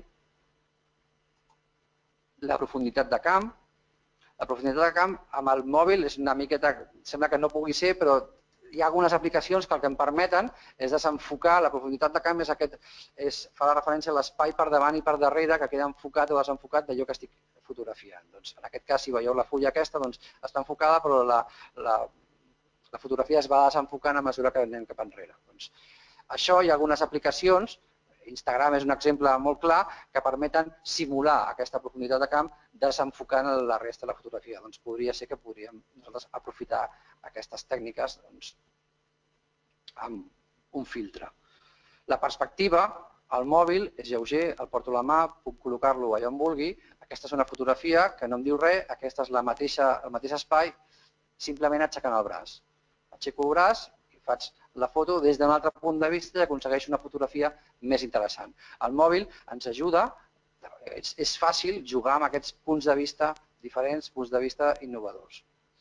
La profunditat de camp. La profunditat de camp amb el mòbil és una miqueta, sembla que no pugui ser, però hi ha algunes aplicacions que el que em permeten és desenfocar. La profunditat de camp fa la referència a l'espai per davant i per darrere que queda enfocat o desenfocat d'allò que estic fotografiant. En aquest cas, si veieu la fulla aquesta, està enfocada, però la fotografia es va desenfocant a mesura que anem cap enrere. Això hi ha algunes aplicacions, Instagram és un exemple molt clar, que permeten simular aquesta profunditat de camp desenfocant la resta de la fotografia. Podria ser que podríem nosaltres aprofitar aquestes tècniques amb un filtre. La perspectiva, El mòbil és lleuger, el porto a la mà, puc col·locar-lo allà on vulgui. Aquesta és una fotografia que no em diu res, aquesta és el mateix espai, simplement aixecant el braç. Aixeco el braç i faig la foto des d'un altre punt de vista i aconsegueixo una fotografia més interessant. El mòbil ens ajuda, és fàcil jugar amb aquests punts de vista diferents, punts de vista innovadors.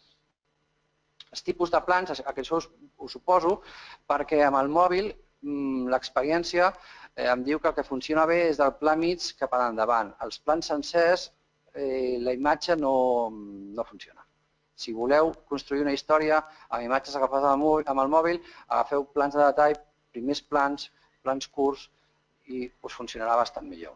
Els tipus de plans, això ho suposo, perquè amb el mòbil l'experiència em diu que el que funciona bé és del pla mig cap a l'endavant. Els plans sencers, la imatge no funciona. Si voleu construir una història amb imatges agafades amb el mòbil, agafeu plans de detall, primers plans, plans curts i us funcionarà bastant millor.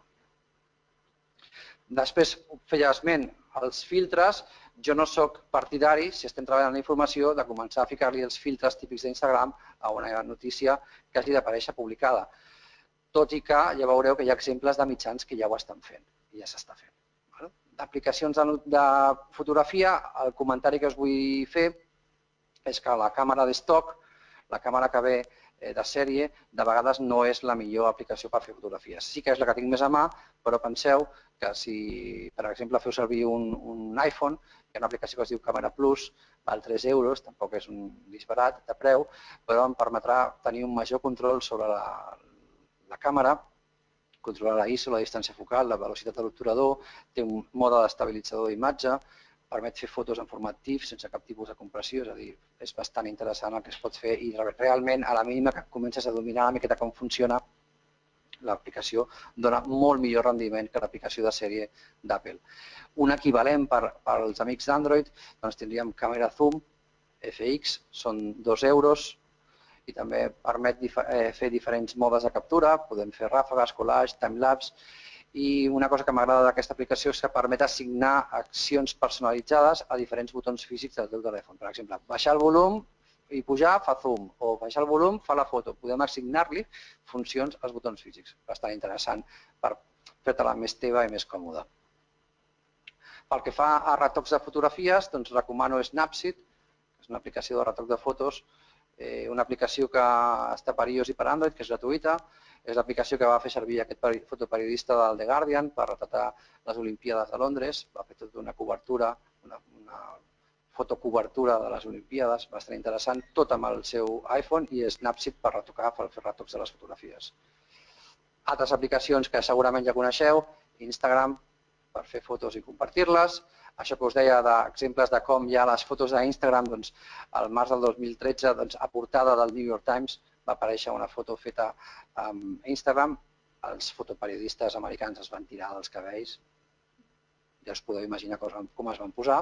Després feia esment als filtres. Jo no soc partidari, si estem treballant en la informació, de començar a ficar-li els filtres típics d'Instagram a una notícia que hagi d'aparèixer publicada. Tot i que ja veureu que hi ha exemples de mitjans que ja ho estan fent i ja s'està fent. D'aplicacions de fotografia, el comentari que us vull fer és que la càmera d'estoc, la càmera que ve de sèrie, de vegades no és la millor aplicació per fer fotografies. Sí que és la que tinc més a mà, però penseu que si, per exemple, feu servir un iPhone, hi ha una aplicació que es diu Camera Plus, val 3 euros, tampoc és un disbarat de preu, però em permetrà tenir un major control sobre la càmera, controlar la ISO, la distància focal, la velocitat de l'obturador, té un mode d'estabilitzador d'imatge, permet fer fotos en format TIFF sense cap tipus de compressió, és a dir, és bastant interessant el que es pot fer i realment a la mínima que comences a dominar una miqueta com funciona, l'aplicació dona molt millor rendiment que l'aplicació de sèrie d'Apple. Un equivalent per als amics d'Android, doncs tindríem Camera Zoom FX, són 2 euros i també permet fer diferents modes de captura, podem fer ràfegues, collage, timelapse. I una cosa que m'agrada d'aquesta aplicació és que permet assignar accions personalitzades a diferents botons físics del teu telèfon. Per exemple, baixar el volum i pujar fa zoom, o baixar el volum fa la foto. Podem assignar-li funcions als botons físics. Bastant interessant per fer-te-la més teva i més còmoda. Pel que fa a retocs de fotografies, doncs recomano Snapseed, que és una aplicació de retoc de fotos, una aplicació que està per iOS i per Android, que és gratuïta. És l'aplicació que va fer servir aquest fotoperiodista del The Guardian per retratar les Olimpíades de Londres. Va fer tota una cobertura, una fotocobertura de les Olimpíades, bastant interessant, tot amb el seu iPhone i Snapseed per retocar, per fer retocs de les fotografies. Altres aplicacions que segurament ja coneixeu, Instagram per fer fotos i compartir-les. Això que us deia d'exemples de com ja les fotos d'Instagram, al març del 2013, a portada del New York Times, va aparèixer una foto feta amb Instagram. Els fotoperiodistes americans es van tirar dels cabells. Ja us podeu imaginar com es van posar.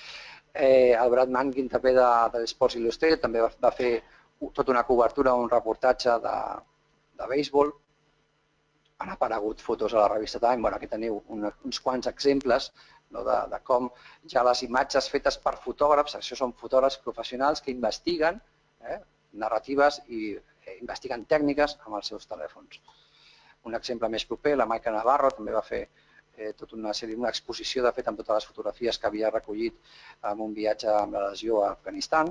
El Brad Mankin, també de Sports Illustrated, també va fer tota una cobertura, un reportatge de béisbol. Han aparegut fotos a la revista Time. Aquí teniu uns quants exemples de com ja les imatges fetes per fotògrafs, això són fotògrafs professionals que investiguen narratives i investiguen tècniques amb els seus telèfons. Un exemple més proper, la Maica Navarro també va fer tota una sèrie, una exposició de fet amb totes les fotografies que havia recollit en un viatge amb la legió a Afganistan.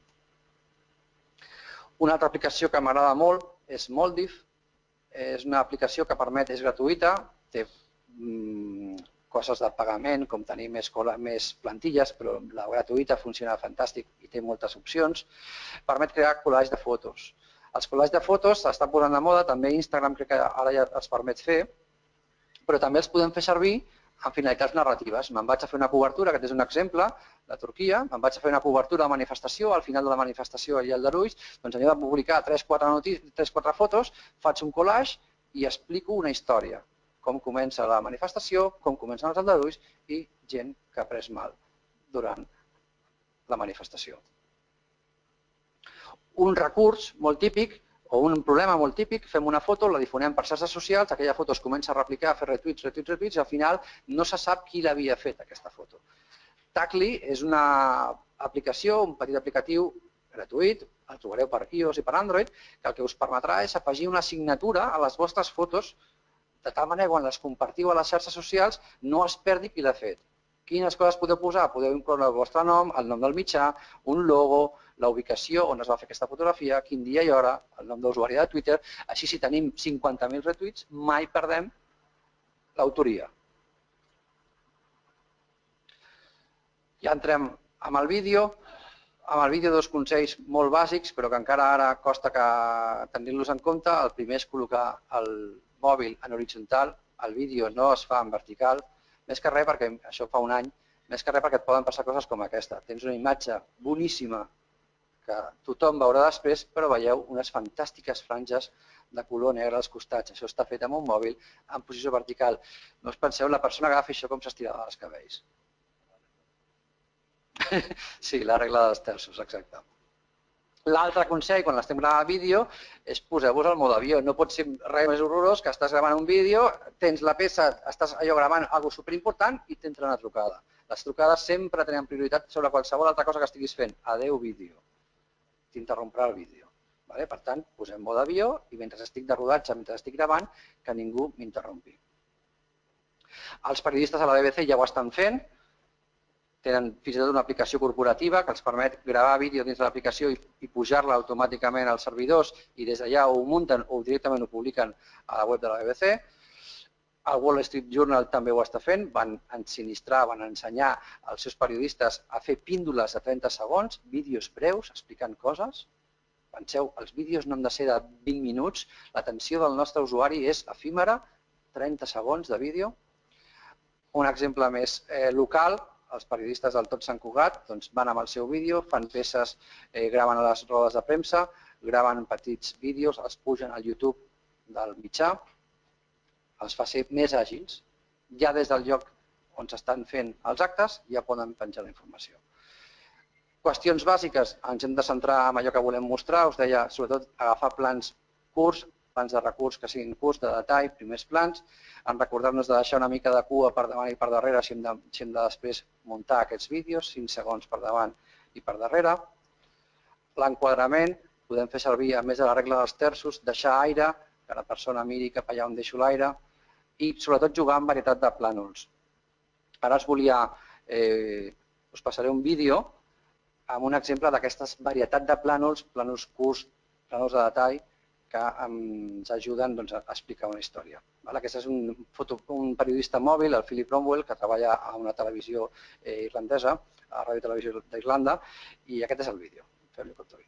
Una altra aplicació que m'agrada molt és Moldiv. És una aplicació que permet, és gratuïta, té coses de pagament, com tenir més plantilles, però la gratuïta funciona fantàstic i té moltes opcions. Permet crear collage de fotos. Els collages de fotos s'estan posant de moda, també Instagram crec que ara ja els permet fer, però també els podem fer servir amb finalitats narratives. Me'n vaig a fer una cobertura, aquest és un exemple, de Turquia, me'n vaig a fer una cobertura de manifestació, al final de la manifestació allà al Darulls, doncs en lloc de publicar 3-4 fotos, faig un collage i explico una història. Com comença la manifestació, com comencen els aldarulls i gent que ha pres mal durant la manifestació. Un recurs molt típic o un problema molt típic, fem una foto, la difonem per xarxes socials, aquella foto es comença a replicar, a fer retuits i al final no se sap qui l'havia fet aquesta foto. Tackly és una aplicació, un petit aplicatiu gratuït, el trobareu per iOS i per Android, que el que us permetrà és afegir una assignatura a les vostres fotos de tal manera que quan les compartiu a les xarxes socials no es perdi qui l'ha fet. Quines coses podeu posar? Podeu incloure el vostre nom, el nom del mitjà, un logo, la ubicació on es va fer aquesta fotografia, quin dia i hora, el nom d'usuari de Twitter. Així, si tenim 50.000 retuits, mai perdem l'autoria. Ja entrem amb el vídeo. Amb el vídeo, dos consells molt bàsics, però que encara ara costa tenir-los en compte. El primer és col·locar el mòbil en horitzontal. El vídeo no es fa en vertical. Més que res, perquè això fa un any, més que res perquè et poden passar coses com aquesta. Tens una imatge boníssima que tothom veurà després, però veieu unes fantàstiques franges de color negre als costats. Això està fet amb un mòbil en posició vertical. No us penseu la persona que va fer això com s'estirava els cabells. Sí, la regla dels terços, exacte. L'altre consell, quan l'estem gravant vídeo, és poseu-vos al mode avió. No pot ser res més horrorós que estàs gravant un vídeo, tens la peça, estàs allò gravant alguna cosa superimportant i t'entra una trucada. Les trucades sempre tenen prioritat sobre qualsevol altra cosa que estiguis fent. Adeu vídeo. T'interromprà el vídeo. Per tant, posem mode avió i mentre estic de rodatge, mentre estic gravant, que ningú m'interrompi. Els periodistes a la BBC ja ho estan fent. Tenen fins i tot una aplicació corporativa que els permet gravar vídeo dins de l'aplicació i pujar-la automàticament als servidors i des d'allà ho munten o directament ho publiquen a la web de la BBC. El Wall Street Journal també ho està fent, van ensinistrar, van ensenyar als seus periodistes a fer píndoles de 30 segons, vídeos breus explicant coses. Penseu, els vídeos no han de ser de 20 minuts, l'atenció del nostre usuari és efímera, 30 segons de vídeo. Un exemple més local, els periodistes del Tot Sant Cugat van amb el seu vídeo, fan peces, graven a les rodes de premsa, graven petits vídeos, els pugen al YouTube del mitjà, els fa ser més àgils. Ja des del lloc on s'estan fent els actes ja poden penjar la informació. Qüestions bàsiques, ens hem de centrar en allò que volem mostrar, us deia sobretot agafar plans curts, plans de recurs que siguin curts, de detall, primers plans, en recordar-nos de deixar una mica de cua per davant i per darrere si hem de després muntar aquests vídeos, 5 segons per davant i per darrere. L'enquadrament, podem fer servir, a més de la regla dels terços, deixar aire, que la persona miri cap allà on deixo l'aire, i sobretot jugar amb varietat de plànols. Ara us passaré un vídeo amb un exemple d'aquestes varietat de plànols, plànols curts, plànols de detall, que ens ajuden a explicar una història. Aquest és un periodista mòbil, el Philip Bromwell, que treballa a una televisió irlandesa, a la Ràdio Televisió d'Irlanda, i aquest és el vídeo. Fem-li compte.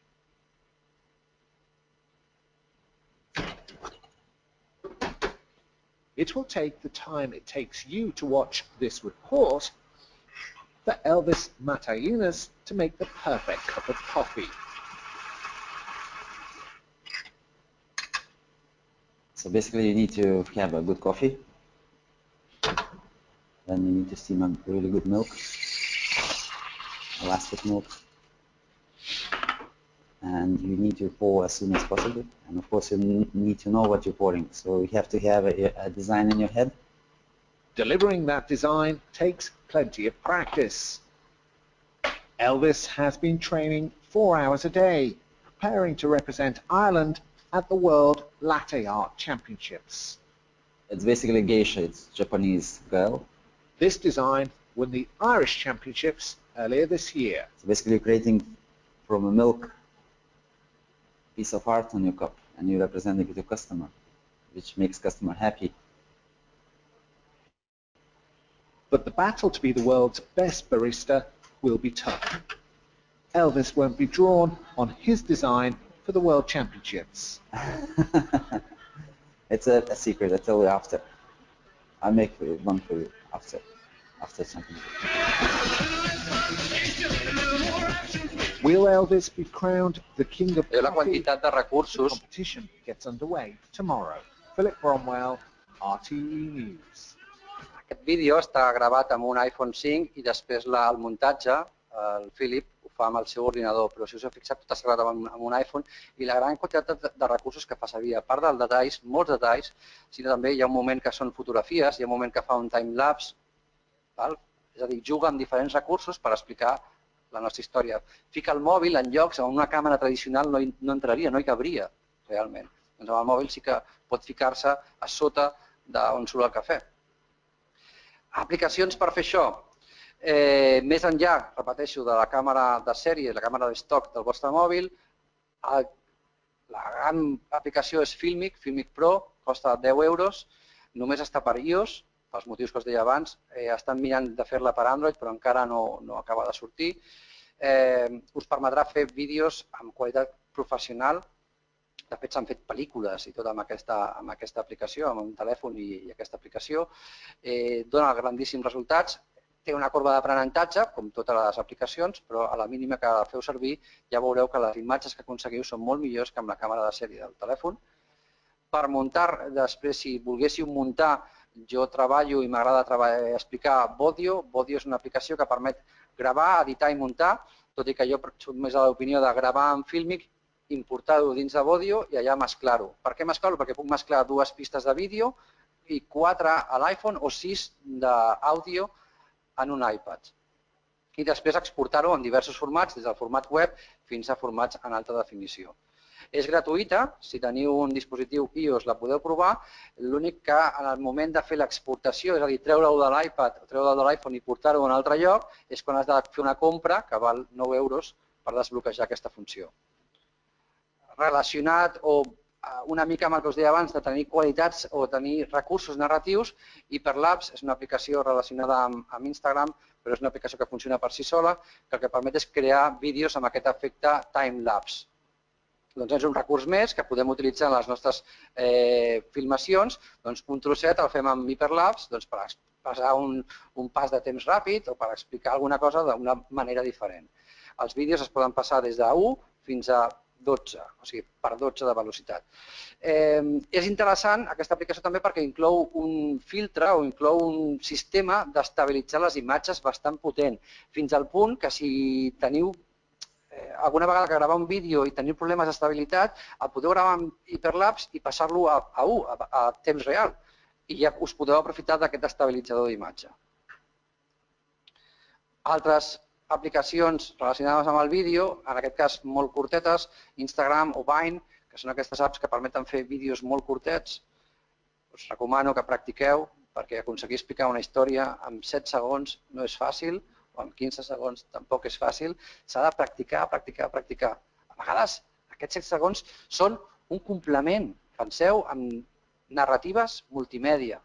It will take the time it takes you to watch this report for Elvis Matayinas to make the perfect cup of coffee. So basically you need to have a good coffee, then you need to steam a really good milk, elastic milk, and you need to pour as soon as possible, and of course you need to know what you're pouring, so you have to have a design in your head. Delivering that design takes plenty of practice. Elvis has been training 4 hours a day, preparing to represent Ireland at the World Latte Art Championships. It's basically geisha, it's Japanese girl. This design won the Irish Championships earlier this year. So basically you're creating from a milk piece of art on your cup and you're representing it to customer, which makes customer happy. But the battle to be the world's best barista will be tough. Elvis won't be drawn on his design for the World Championships. It's a secret, I'll tell you after. I'll make one for you after championship. Will Elvis be crowned the king of la coffee? quantitat de The recursos. competition gets underway tomorrow. Philip Bromwell, RTE News. Aquest vídeo està gravat amb un iPhone 5 i després el muntatge, el Philip, ho fa amb el seu ordinador, però si us heu fixat tot està gravat amb un iPhone i la gran quantitat de recursos que fa servir, a part dels detalls, molts detalls, sinó també hi ha un moment que són fotografies, hi ha un moment que fa un time-lapse, és a dir, juga amb diferents recursos per explicar la nostra història. Fica el mòbil en llocs on una càmera tradicional no entraria, no hi cabria realment. Doncs amb el mòbil sí que pot ficar-se a sota d'on surt el cafè. Aplicacions per fer això. Més enllà, repeteixo, de la càmera de sèrie, la càmera d'estoc del vostre mòbil, la gran aplicació és Filmic, Filmic Pro, costa 10 euros, només està per iOS, pels motius que us deia abans, estan mirant de fer-la per Android, però encara no acaba de sortir. Us permetrà fer vídeos amb qualitat professional. De fet, s'han fet pel·lícules i tot amb aquesta aplicació, amb un telèfon i aquesta aplicació. Dona grandíssims resultats. Té una corba d'aprenentatge, com totes les aplicacions, però a la mínima que la feu servir ja veureu que les imatges que aconseguiu són molt millors que amb la càmera de sèrie del telèfon. Per muntar, després, si volguéssiu muntar, jo treballo i m'agrada explicar Vodio. Vodio és una aplicació que permet gravar, editar i muntar, tot i que jo soc més a l'opinió de gravar en Filmic, importar-ho dins de Vodio i allà mesclar-ho. Per què mesclar-ho? Perquè puc mesclar 2 pistes de vídeo i 4 a l'iPhone o 6 d'àudio en un iPad. I després exportar-ho en diversos formats, des del format web fins a formats en alta definició. És gratuïta, si teniu un dispositiu iOS la podeu provar, l'únic que en el moment de fer l'exportació, és a dir, treure-ho de l'iPad o treure-ho de l'iPhone i portar-ho a un altre lloc, és quan has de fer una compra que val 9 euros per desbloquejar aquesta funció. Relacionat o una mica amb el que us deia abans de tenir qualitats o tenir recursos narratius, Hyperlapse és una aplicació relacionada amb Instagram, però és una aplicació que funciona per si sola, que el que permet és crear vídeos amb aquest efecte time-lapse. Doncs és un recurs més que podem utilitzar en les nostres filmacions. Un trosset el fem amb Hyperlapse per passar un pas de temps ràpid o per explicar alguna cosa d'una manera diferent. Els vídeos es poden passar des de 1 fins a 12, o sigui, per 12 de velocitat. És interessant aquesta aplicació també perquè inclou un filtre o inclou un sistema d'estabilitzar les imatges bastant potent, fins al punt que si teniu alguna vegada que gravar un vídeo i teniu problemes d'estabilitat, el podeu gravar amb Hyperlapse i passar-lo a 1, a temps real, i ja us podeu aprofitar d'aquest estabilitzador d'imatge. Altres aplicacions relacionades amb el vídeo, en aquest cas molt curtetes, Instagram o Vine, que són aquestes apps que permeten fer vídeos molt curtets. Us recomano que practiqueu, perquè aconseguir explicar una història en 7 segons no és fàcil, o en 15 segons tampoc és fàcil, s'ha de practicar, practicar, practicar. A vegades aquests 7 segons són un complement, penseu en narratives multimèdia.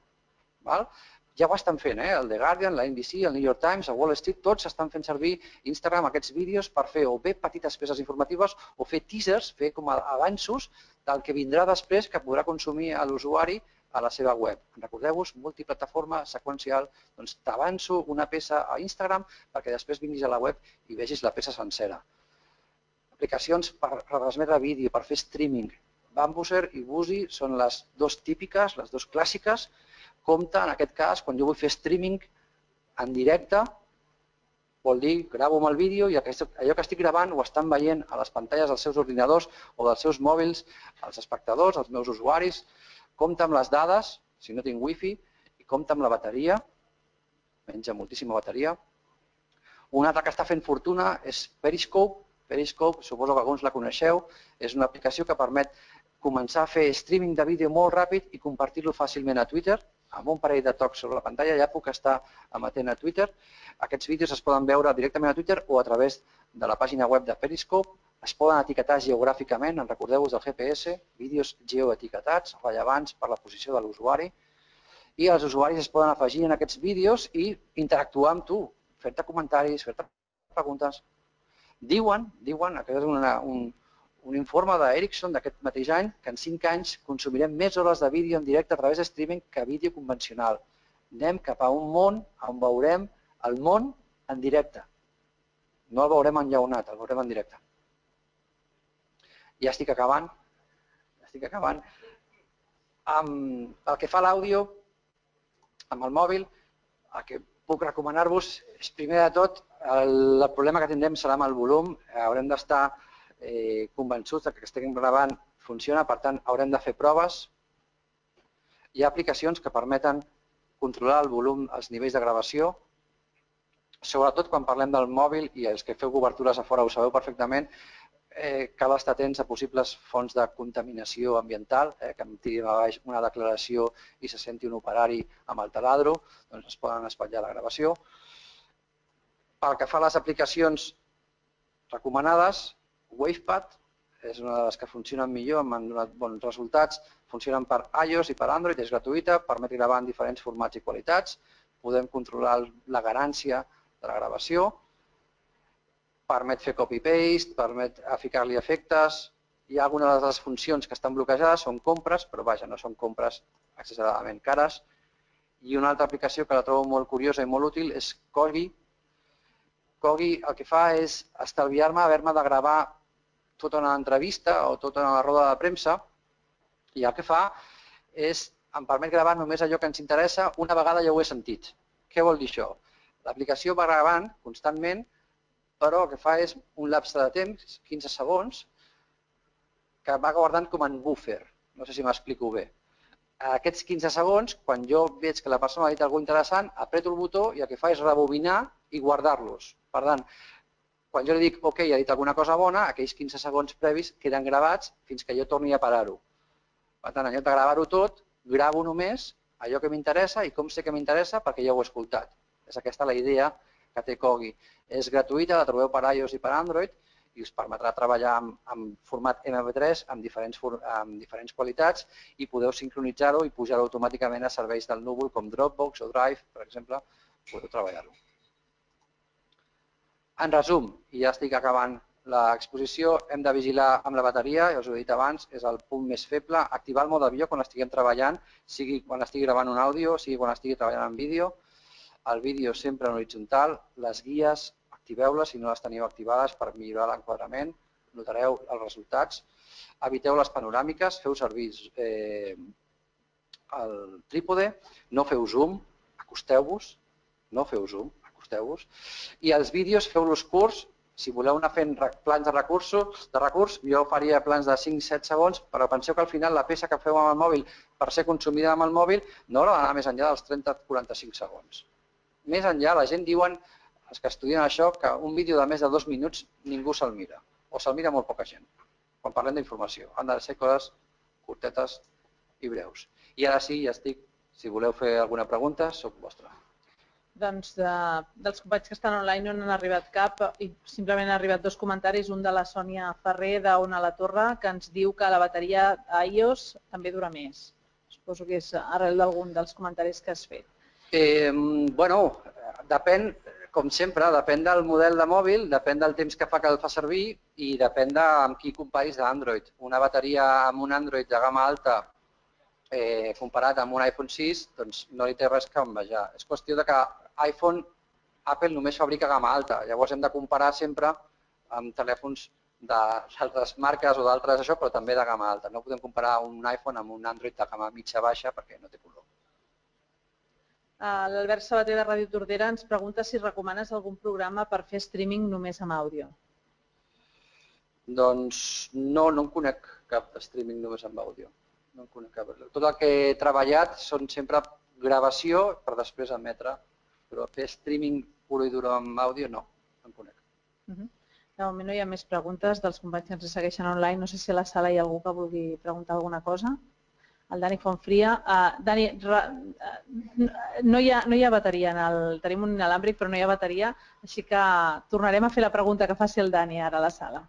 Ja ho estan fent, el The Guardian, la NBC, el New York Times, el Wall Street, tots estan fent servir Instagram, aquests vídeos, per fer o bé petites peces informatives o fer teasers, fer com avanços del que vindrà després que podrà consumir l'usuari a la seva web. Recordeu-vos, multiplataforma, seqüencial, doncs t'avanço una peça a Instagram perquè després vinguis a la web i vegis la peça sencera. Aplicacions per transmetre vídeo, per fer streaming. Bambuser i Buzi són les 2 típiques, les 2 clàssiques. Compte, en aquest cas, quan jo vull fer streaming en directe, vol dir, gravo amb el vídeo i allò que estic gravant ho estan veient a les pantalles dels seus ordinadors o dels seus mòbils, els espectadors, els meus usuaris. Compte amb les dades, si no tinc wifi, i compte amb la bateria, menja moltíssima bateria. Una altra que està fent fortuna és Periscope. Periscope, suposo que alguns la coneixeu, és una aplicació que permet començar a fer streaming de vídeo molt ràpid i compartir-lo fàcilment a Twitter. Amb un parell de tocs sobre la pantalla ja puc estar amatent a Twitter. Aquests vídeos es poden veure directament a Twitter o a través de la pàgina web de Periscope. Es poden etiquetar geogràficament, en recordeu-vos del GPS, vídeos geoetiquetats, rellevants per la posició de l'usuari. I els usuaris es poden afegir en aquests vídeos i interactuar amb tu, fer-te comentaris, fer-te preguntes. Diuen, aquest és un informe d'Ericsson d'aquest mateix any, que en 5 anys consumirem més hores de vídeo en directe a través de streaming que vídeo convencional. Anem cap a un món on veurem el món en directe. No el veurem enllaunat, el veurem en directe. Ja estic acabant. El que fa a l'àudio, amb el mòbil, el que puc recomanar-vos és, primer de tot, el problema que tindrem serà amb el volum. Haurem d'estar convençuts que estem gravant funciona, per tant, haurem de fer proves. Hi ha aplicacions que permeten controlar el volum, els nivells de gravació, sobretot quan parlem del mòbil, i els que feu cobertures a fora ho sabeu perfectament, cal estar atents a possibles fonts de contaminació ambiental, que em tiri a baix una declaració i se senti un operari amb el taladro, doncs es poden espatllar la gravació. Pel que fa a les aplicacions recomanades, WavePad és una de les que funcionen millor, m'han donat bons resultats, funcionen per iOS i per Android, és gratuïta, permet gravar en diferents formats i qualitats, podem controlar la garància de la gravació, permet fer copy-paste, permet ficar-li efectes. Hi ha algunes de les funcions que estan bloquejades, són compres, però vaja, no són compres exageradament cares. I una altra aplicació que la trobo molt curiosa i molt útil és Kogi. Kogi el que fa és estalviar-me haver-me de gravar tota una entrevista o tota una roda de premsa i el que fa és, em permet gravar només allò que ens interessa una vegada ja ho he sentit. Què vol dir això? L'aplicació va gravant constantment, però el que fa és un lapse de temps, 15 segons, que va guardant com en buffer. No sé si m'explico bé. Aquests 15 segons, quan jo veig que la persona ha dit alguna cosa interessant, apreto el botó i el que fa és rebobinar i guardar-los. Per tant, quan jo li dic ok, ha dit alguna cosa bona, aquells 15 segons previs queden gravats fins que jo torni a parar-ho. Per tant, en lloc de gravar-ho tot, gravo només allò que m'interessa i com sé que m'interessa perquè ja ho he escoltat. És aquesta la idea que té Kogi. És gratuïta, la trobeu per iOS i per Android i us permetrà treballar en format MP3 amb diferents qualitats i podeu sincronitzar-ho i pujar-ho automàticament a serveis del núvol com Dropbox o Drive, per exemple, podeu treballar-ho. En resum, i ja estic acabant l'exposició, hem de vigilar amb la bateria, ja us ho he dit abans, és el punt més feble, activar el mode avió quan estiguem treballant, sigui quan estigui gravant un àudio, sigui quan estigui treballant en vídeo, el vídeo sempre en horitzontal, les guies, activeu-les si no les teniu activades per millorar l'enquadrament, notareu els resultats, eviteu les panoràmiques, feu servir el trípode, no feu zoom, acosteu-vos, no feu zoom, i els vídeos feu-los curts, si voleu anar fent plans de recurs, jo faria plans de 5-7 segons, però penseu que al final la peça que feu amb el mòbil per ser consumida amb el mòbil no haurà d'anar més enllà dels 30-45 segons. Més enllà, la gent diuen, els que estudien això, que un vídeo de més de 2 minuts ningú se'l mira, o se'l mira molt poca gent, quan parlem d'informació. Han de ser coses curtetes i breus. I ara sí, ja estic, si voleu fer alguna pregunta, soc vostre. Doncs dels companys que estan online no n'han arribat cap i simplement han arribat 2 comentaris, un de la Sònia Ferrer d'Ona la Torre que ens diu que la bateria iOS també dura més. Suposo que és arrel d'algun dels comentaris que has fet. Bueno, depèn, com sempre, depèn del model de mòbil, depèn del temps que fa que el fa servir i depèn de amb qui comparis d'Android. Una bateria amb un Android de gamma alta comparat amb un iPhone 6, doncs no li té res que envejar. És qüestió de que Apple només fabrica gamma alta, llavors hem de comparar sempre amb telèfons d'altres marques o d'altres això, però també de gamma alta. No podem comparar un iPhone amb un Android de gamma mitja-baixa perquè no té color. L'Albert Sabater de Ràdio Tordera ens pregunta si recomanes algun programa per fer streaming només amb àudio. Doncs no en conec cap streaming només amb àudio. No en conec cap. Tot el que he treballat són sempre gravació per després emetre, però fer streaming puro i duro amb àudio no en conec. De moment no hi ha més preguntes dels companys que ens segueixen online. No sé si a la sala hi ha algú que vulgui preguntar alguna cosa. El Dani Fontfria. Dani, no hi ha bateria, tenim un inalàmbric però no hi ha bateria, així que tornarem a fer la pregunta que faci el Dani ara a la sala.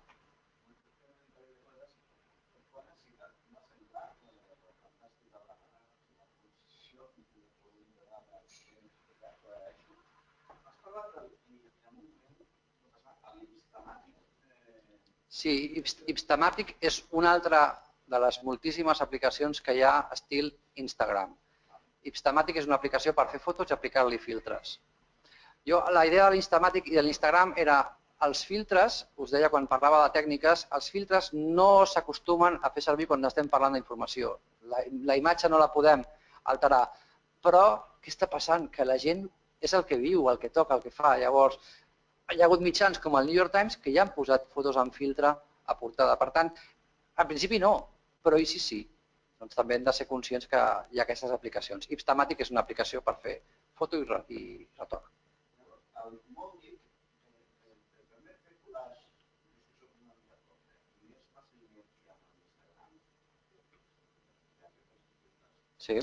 Sí, Ipstamatic és una altra de les moltíssimes aplicacions que hi ha estil Instagram. Ipstamatic és una aplicació per fer fotos i aplicar-li filtres. La idea de l'Instamatic i de l'Instagram era els filtres, us deia quan parlava de tècniques, els filtres no s'acostumen a fer servir quan estem parlant d'informació. La imatge no la podem alterar, però què està passant? Que la gent és el que viu, el que toca, el que fa. Llavors, hi ha hagut mitjans com el New York Times que ja han posat fotos en filtre a portada. Per tant, en principi no, però i sí. Doncs també hem de ser conscients que hi ha aquestes aplicacions. Ipstamatic és una aplicació per fer foto i retorn. El mòbil permet fer collage. Sí.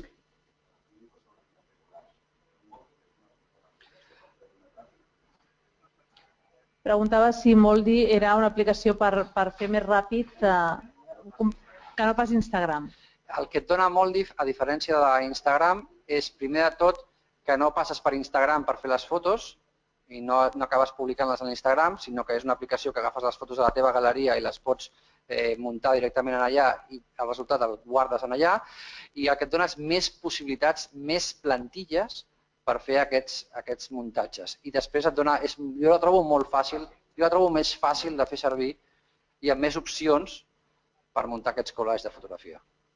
Preguntava si Moldi era una aplicació per fer més ràpid que no pas Instagram. El que et dona Moldi, a diferència d'Instagram, és primer de tot que no passes per Instagram per fer les fotos i no acabes publicant-les en Instagram, sinó que és una aplicació que agafes les fotos de la teva galeria i les pots muntar directament en allà i el resultat el guardes en allà, i el que et dona és més possibilitats, més plantilles per fer aquests muntatges. I després et dona, jo la trobo molt fàcil, jo la trobo més fàcil de fer servir i amb més opcions per muntar aquests collages de fotografia.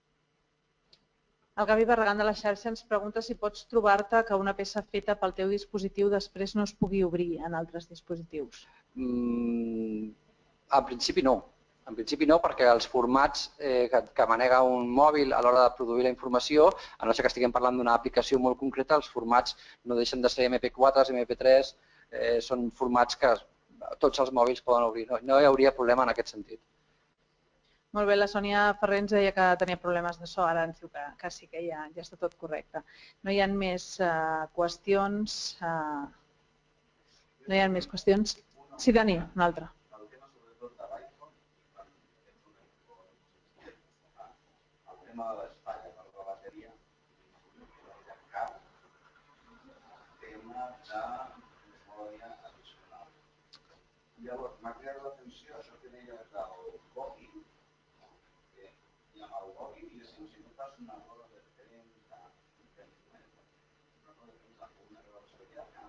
El Gavi Barragán de la xarxa ens pregunta si pots trobar-te que una peça feta pel teu dispositiu després no es pugui obrir en altres dispositius. En principi no. En principi no, perquè els formats que manega un mòbil a l'hora de produir la informació, a no ser que estiguem parlant d'una aplicació molt concreta, els formats no deixen de ser MP4, MP3, són formats que tots els mòbils poden obrir. No hi hauria problema en aquest sentit. Molt bé, la Sònia Ferrer ens deia que tenia problemes de so, ara ens diu que sí que ja està tot correcte. No hi ha més qüestions. No hi ha més qüestions. Sí, Dani, una altra. El tema sobretot de l'iPhone, el tema de l'espai, per la bateria, el car, tema de memòria addicional. Llavors, m'ha creat l'atenció això que deies del Gogi, i amb el Gogi, diguéssim, si no fas una roda de 30 centímetres, una roda de 30 o una roda especial,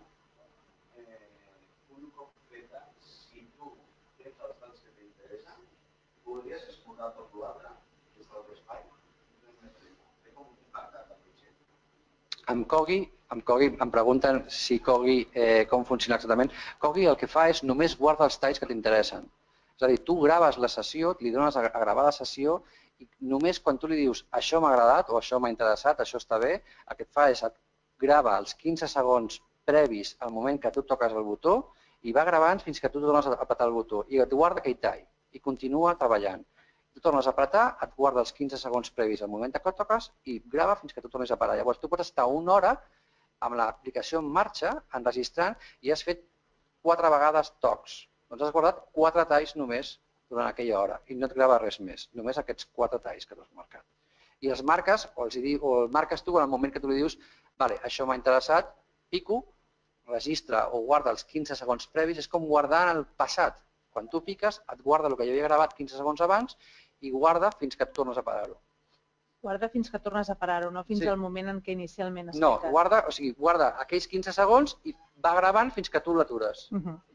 un cop feta, si tu tens els dats que t'interessen, podries explorar tot l'altre des de l'espai. Té com un impactat al projecte. Amb Gogi em pregunten si Gogi com funciona exactament. Gogi el que fa és només guarda els talls que t'interessen. És a dir, tu graves la sessió, li dones a gravar la sessió i només quan tu li dius això m'ha agradat o això m'ha interessat, això està bé, el que et fa és et grava els 15 segons previs al moment que tu toques el botó i va gravant fins que tu tornes a apretar el botó i et guarda aquell tall i continua treballant. Tu tornes a apretar, et guarda els 15 segons previs al moment que toques i grava fins que tu tornes a parar. Llavors tu pots estar una hora amb l'aplicació en marxa, enregistrant, i has fet 4 vegades tocs. Doncs has guardat 4 talls només durant aquella hora i no et grava res més, només aquests 4 talls que tu has marcat. I els marques, o el marques tu en el moment que tu li dius vale, això m'ha interessat, pico, registra o guarda els 15 segons previs, és com guardar en el passat. Quan tu piques, et guarda el que jo havia gravat 15 segons abans i guarda fins que et tornes a parar-ho. Guarda fins que tornes a parar-ho, no fins al moment en què inicialment has picat. No, guarda aquells 15 segons i va gravant fins que tu l'atures.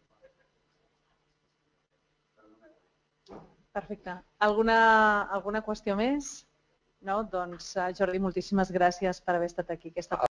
Perfecte. Alguna qüestió més? No? Doncs, Jordi, moltíssimes gràcies per haver estat aquí aquesta tarda.